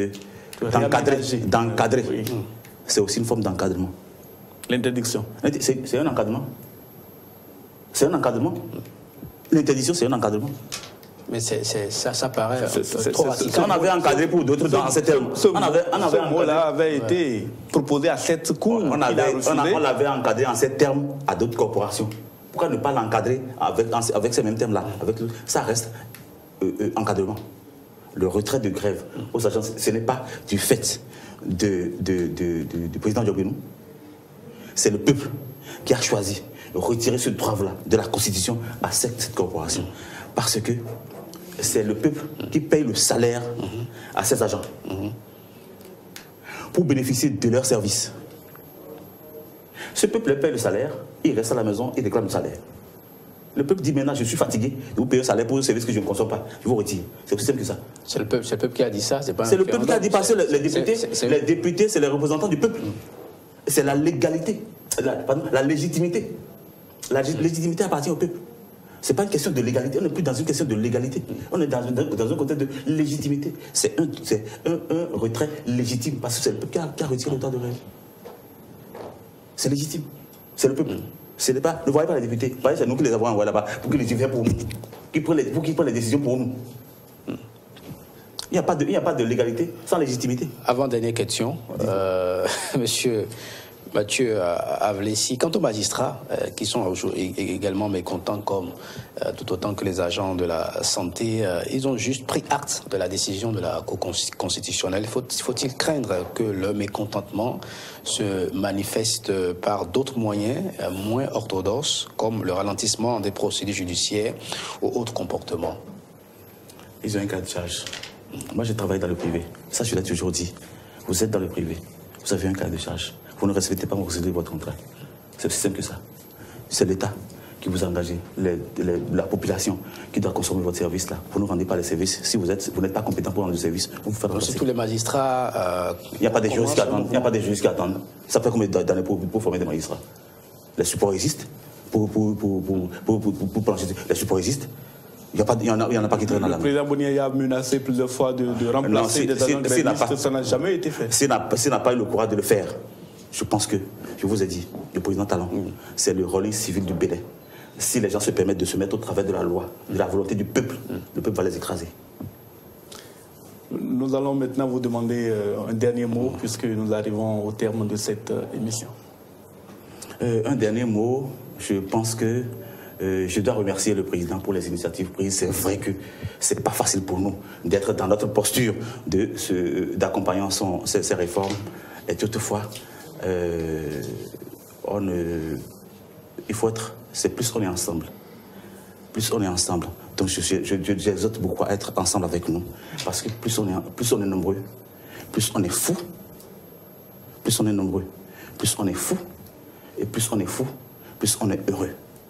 d'encadrer. Oui. C'est aussi une forme d'encadrement. L'interdiction? C'est un encadrement. C'est un encadrement. L'interdiction, c'est un encadrement. Mais ça paraît trop radical. On avait encadré pour d'autres dans ces termes. Ce mot-là avait été proposé à cette Cour. On l'avait encadré en ces termes à d'autres corporations. Pourquoi ne pas l'encadrer avec ces mêmes termes-là? Ça reste encadrement. Le retrait de grève aux agents, ce n'est pas du fait du président Diogbenou. C'est le peuple qui a choisi de retirer ce droit-là de la Constitution à cette corporation. Parce que c'est le peuple qui paye le salaire à ces agents pour bénéficier de leurs services. Ce peuple paye le salaire, il reste à la maison, il réclame le salaire. Le peuple dit maintenant, je suis fatigué de vous payer un salaire pour un service que je ne consomme pas. Je vous retire. C'est aussi simple que ça. C'est le peuple qui a dit ça, c'est pas C'est le peuple qui a dit, parce que les députés, c'est les représentants du peuple. C'est la légalité, la légitimité. La légitimité appartient au peuple. Ce n'est pas une question de légalité, on n'est plus dans une question de légalité. On est dans un contexte de légitimité. C'est un retrait légitime, parce que c'est le peuple qui a retiré le droit de grève. C'est légitime. C'est le peuple. Ne voyez pas les députés. Voyez, c'est nous qui les avons envoyés là-bas pour qu'ils les suivent pour nous. Pour qu'ils prennent les décisions pour nous. Il n'y a pas de légalité sans légitimité. Avant-dernière question, monsieur Mathieu Avlessi, quant aux magistrats qui sont également mécontents comme tout autant que les agents de la santé, ils ont juste pris acte de la décision de la Cour constitutionnelle. Faut-il craindre que le mécontentement se manifeste par d'autres moyens moins orthodoxes comme le ralentissement des procédures judiciaires ou autres comportements? Ils ont un cas de charge. Moi, je travaille dans le privé. Ça, je l'ai toujours dit. Vous êtes dans le privé. Vous avez un cas de charge. Vous ne respectez pas votre contrat. C'est aussi simple que ça. C'est l'État qui vous a engagé, la population qui doit consommer votre service là. Vous ne rendez pas les services. Si vous n'êtes pas compétent pour rendre le service, vous faites remplacer. Tous les magistrats. Il n'y a pas de juristes qui attendent. Il n'y a pas de juristes qui attendent. Ça fait combien d'années pour former des magistrats? Les supports existent pour plancher. Les supports existent. Il n'y en a pas qui traînent dans la main. Le président Boniaya a menacé plusieurs fois de remplacer des agents grévistes. Ça n'a jamais été fait. S'il n'a pas eu le courage de le faire, je pense que, je vous ai dit, le président Talon, c'est le relais civil du Bénin. Si les gens se permettent de se mettre au travers de la loi, de la volonté du peuple, le peuple va les écraser. Nous allons maintenant vous demander un dernier mot, puisque nous arrivons au terme de cette émission. Un dernier mot, je pense que je dois remercier le président pour les initiatives prises. C'est vrai que ce n'est pas facile pour nous d'être dans notre posture d'accompagnant ces réformes. Et toutefois, il faut être, c'est plus on est ensemble. Plus on est ensemble. Donc j'exhorte beaucoup à être ensemble avec nous. Parce que plus on est nombreux, plus on est fous. Plus on est nombreux, plus on est fous. Et plus on est fous, plus on est heureux.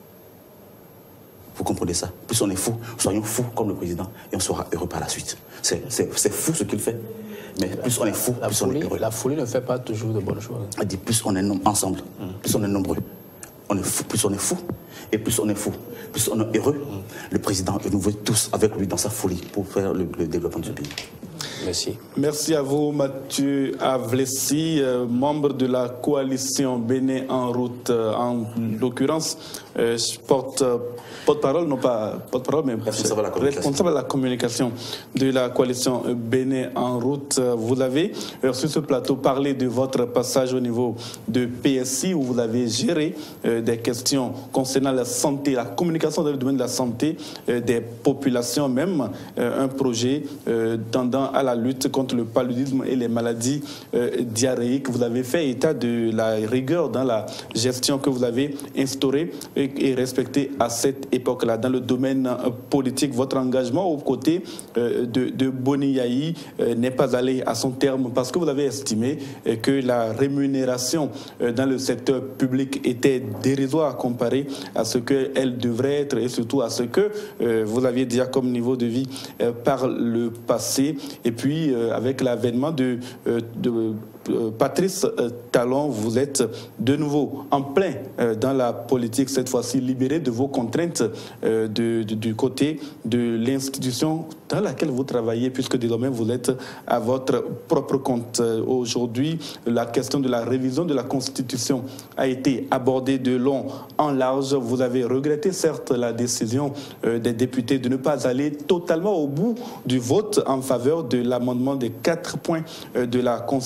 Vous comprenez ça? Plus on est fous, soyons fous comme le président et on sera heureux par la suite. C'est fou ce qu'il fait. Mais plus on est fou, plus on est heureux. La folie ne fait pas toujours de bonnes choses. Elle dit plus on est ensemble, plus on est nombreux. On est fou, plus on est fou. Et plus on est fou, plus on est heureux. Le président, nous veut tous avec lui dans sa folie pour faire le développement du pays. Merci. Merci à vous, Mathieu Avlessi, membre de la coalition Bénin en route, en l'occurrence, porte-parole, non pas porte-parole, mais responsable de la communication de la coalition Bénin en route. Vous avez, sur ce plateau, parlé de votre passage au niveau de PSI, où vous avez géré des questions concernant la santé, la communication dans le domaine de la santé des populations, même un projet tendant à la lutte contre le paludisme et les maladies diarrhéiques. Vous avez fait état de la rigueur dans la gestion que vous avez instaurée et respectée à cette époque-là. Dans le domaine politique, votre engagement aux côtés de Boniaï n'est pas allé à son terme parce que vous avez estimé que la rémunération dans le secteur public était dérisoire comparée à ce qu'elle devrait être et surtout à ce que vous aviez déjà comme niveau de vie par le passé. Et puis, avec l'avènement de Patrice Talon, vous êtes de nouveau en plein dans la politique, cette fois-ci libéré de vos contraintes du côté de l'institution dans laquelle vous travaillez, puisque désormais vous êtes à votre propre compte. Aujourd'hui, la question de la révision de la Constitution a été abordée de long en large. Vous avez regretté certes la décision des députés de ne pas aller totalement au bout du vote en faveur de l'amendement des 4 points de la Constitution.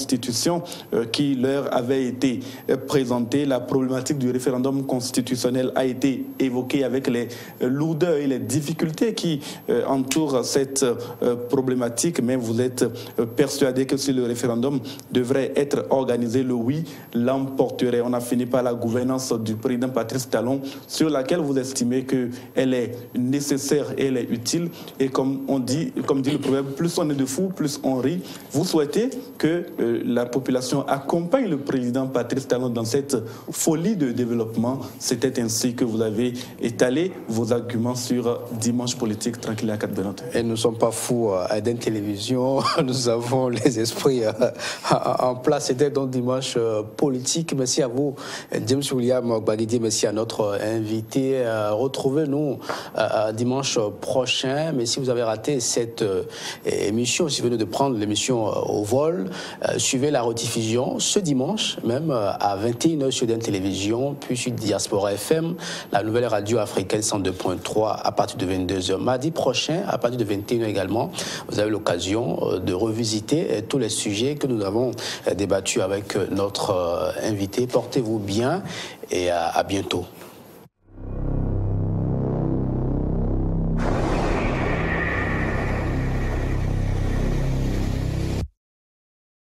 questions qui leur avaient été présentées. La problématique du référendum constitutionnel a été évoquée avec les lourdeurs et les difficultés qui entourent cette problématique, mais vous êtes persuadé que si le référendum devrait être organisé, le oui l'emporterait. On a fini par la gouvernance du président Patrice Talon, sur laquelle vous estimez qu'elle est nécessaire et elle est utile. Et comme dit le proverbe, plus on est de fous, plus on rit. Vous souhaitez que la population accompagne le président Patrice Talon dans cette folie de développement. C'était ainsi que vous avez étalé vos arguments sur Dimanche politique tranquille à 4 de notre. Et nous ne sommes pas fous à Eden Télévision. Nous avons les esprits en place. C'était donc Dimanche politique. Merci à vous, James William Gbagidi. Merci à notre invité. Retrouvez-nous dimanche prochain. Mais si vous avez raté cette émission, si vous venez de prendre l'émission au vol, suivez la rediffusion ce dimanche, même à 21h sur Eden Télévision, puis sur Diaspora FM, la nouvelle radio africaine 102.3 à partir de 22h. Mardi prochain, à partir de 21h également, vous avez l'occasion de revisiter tous les sujets que nous avons débattus avec notre invité. Portez-vous bien et à bientôt.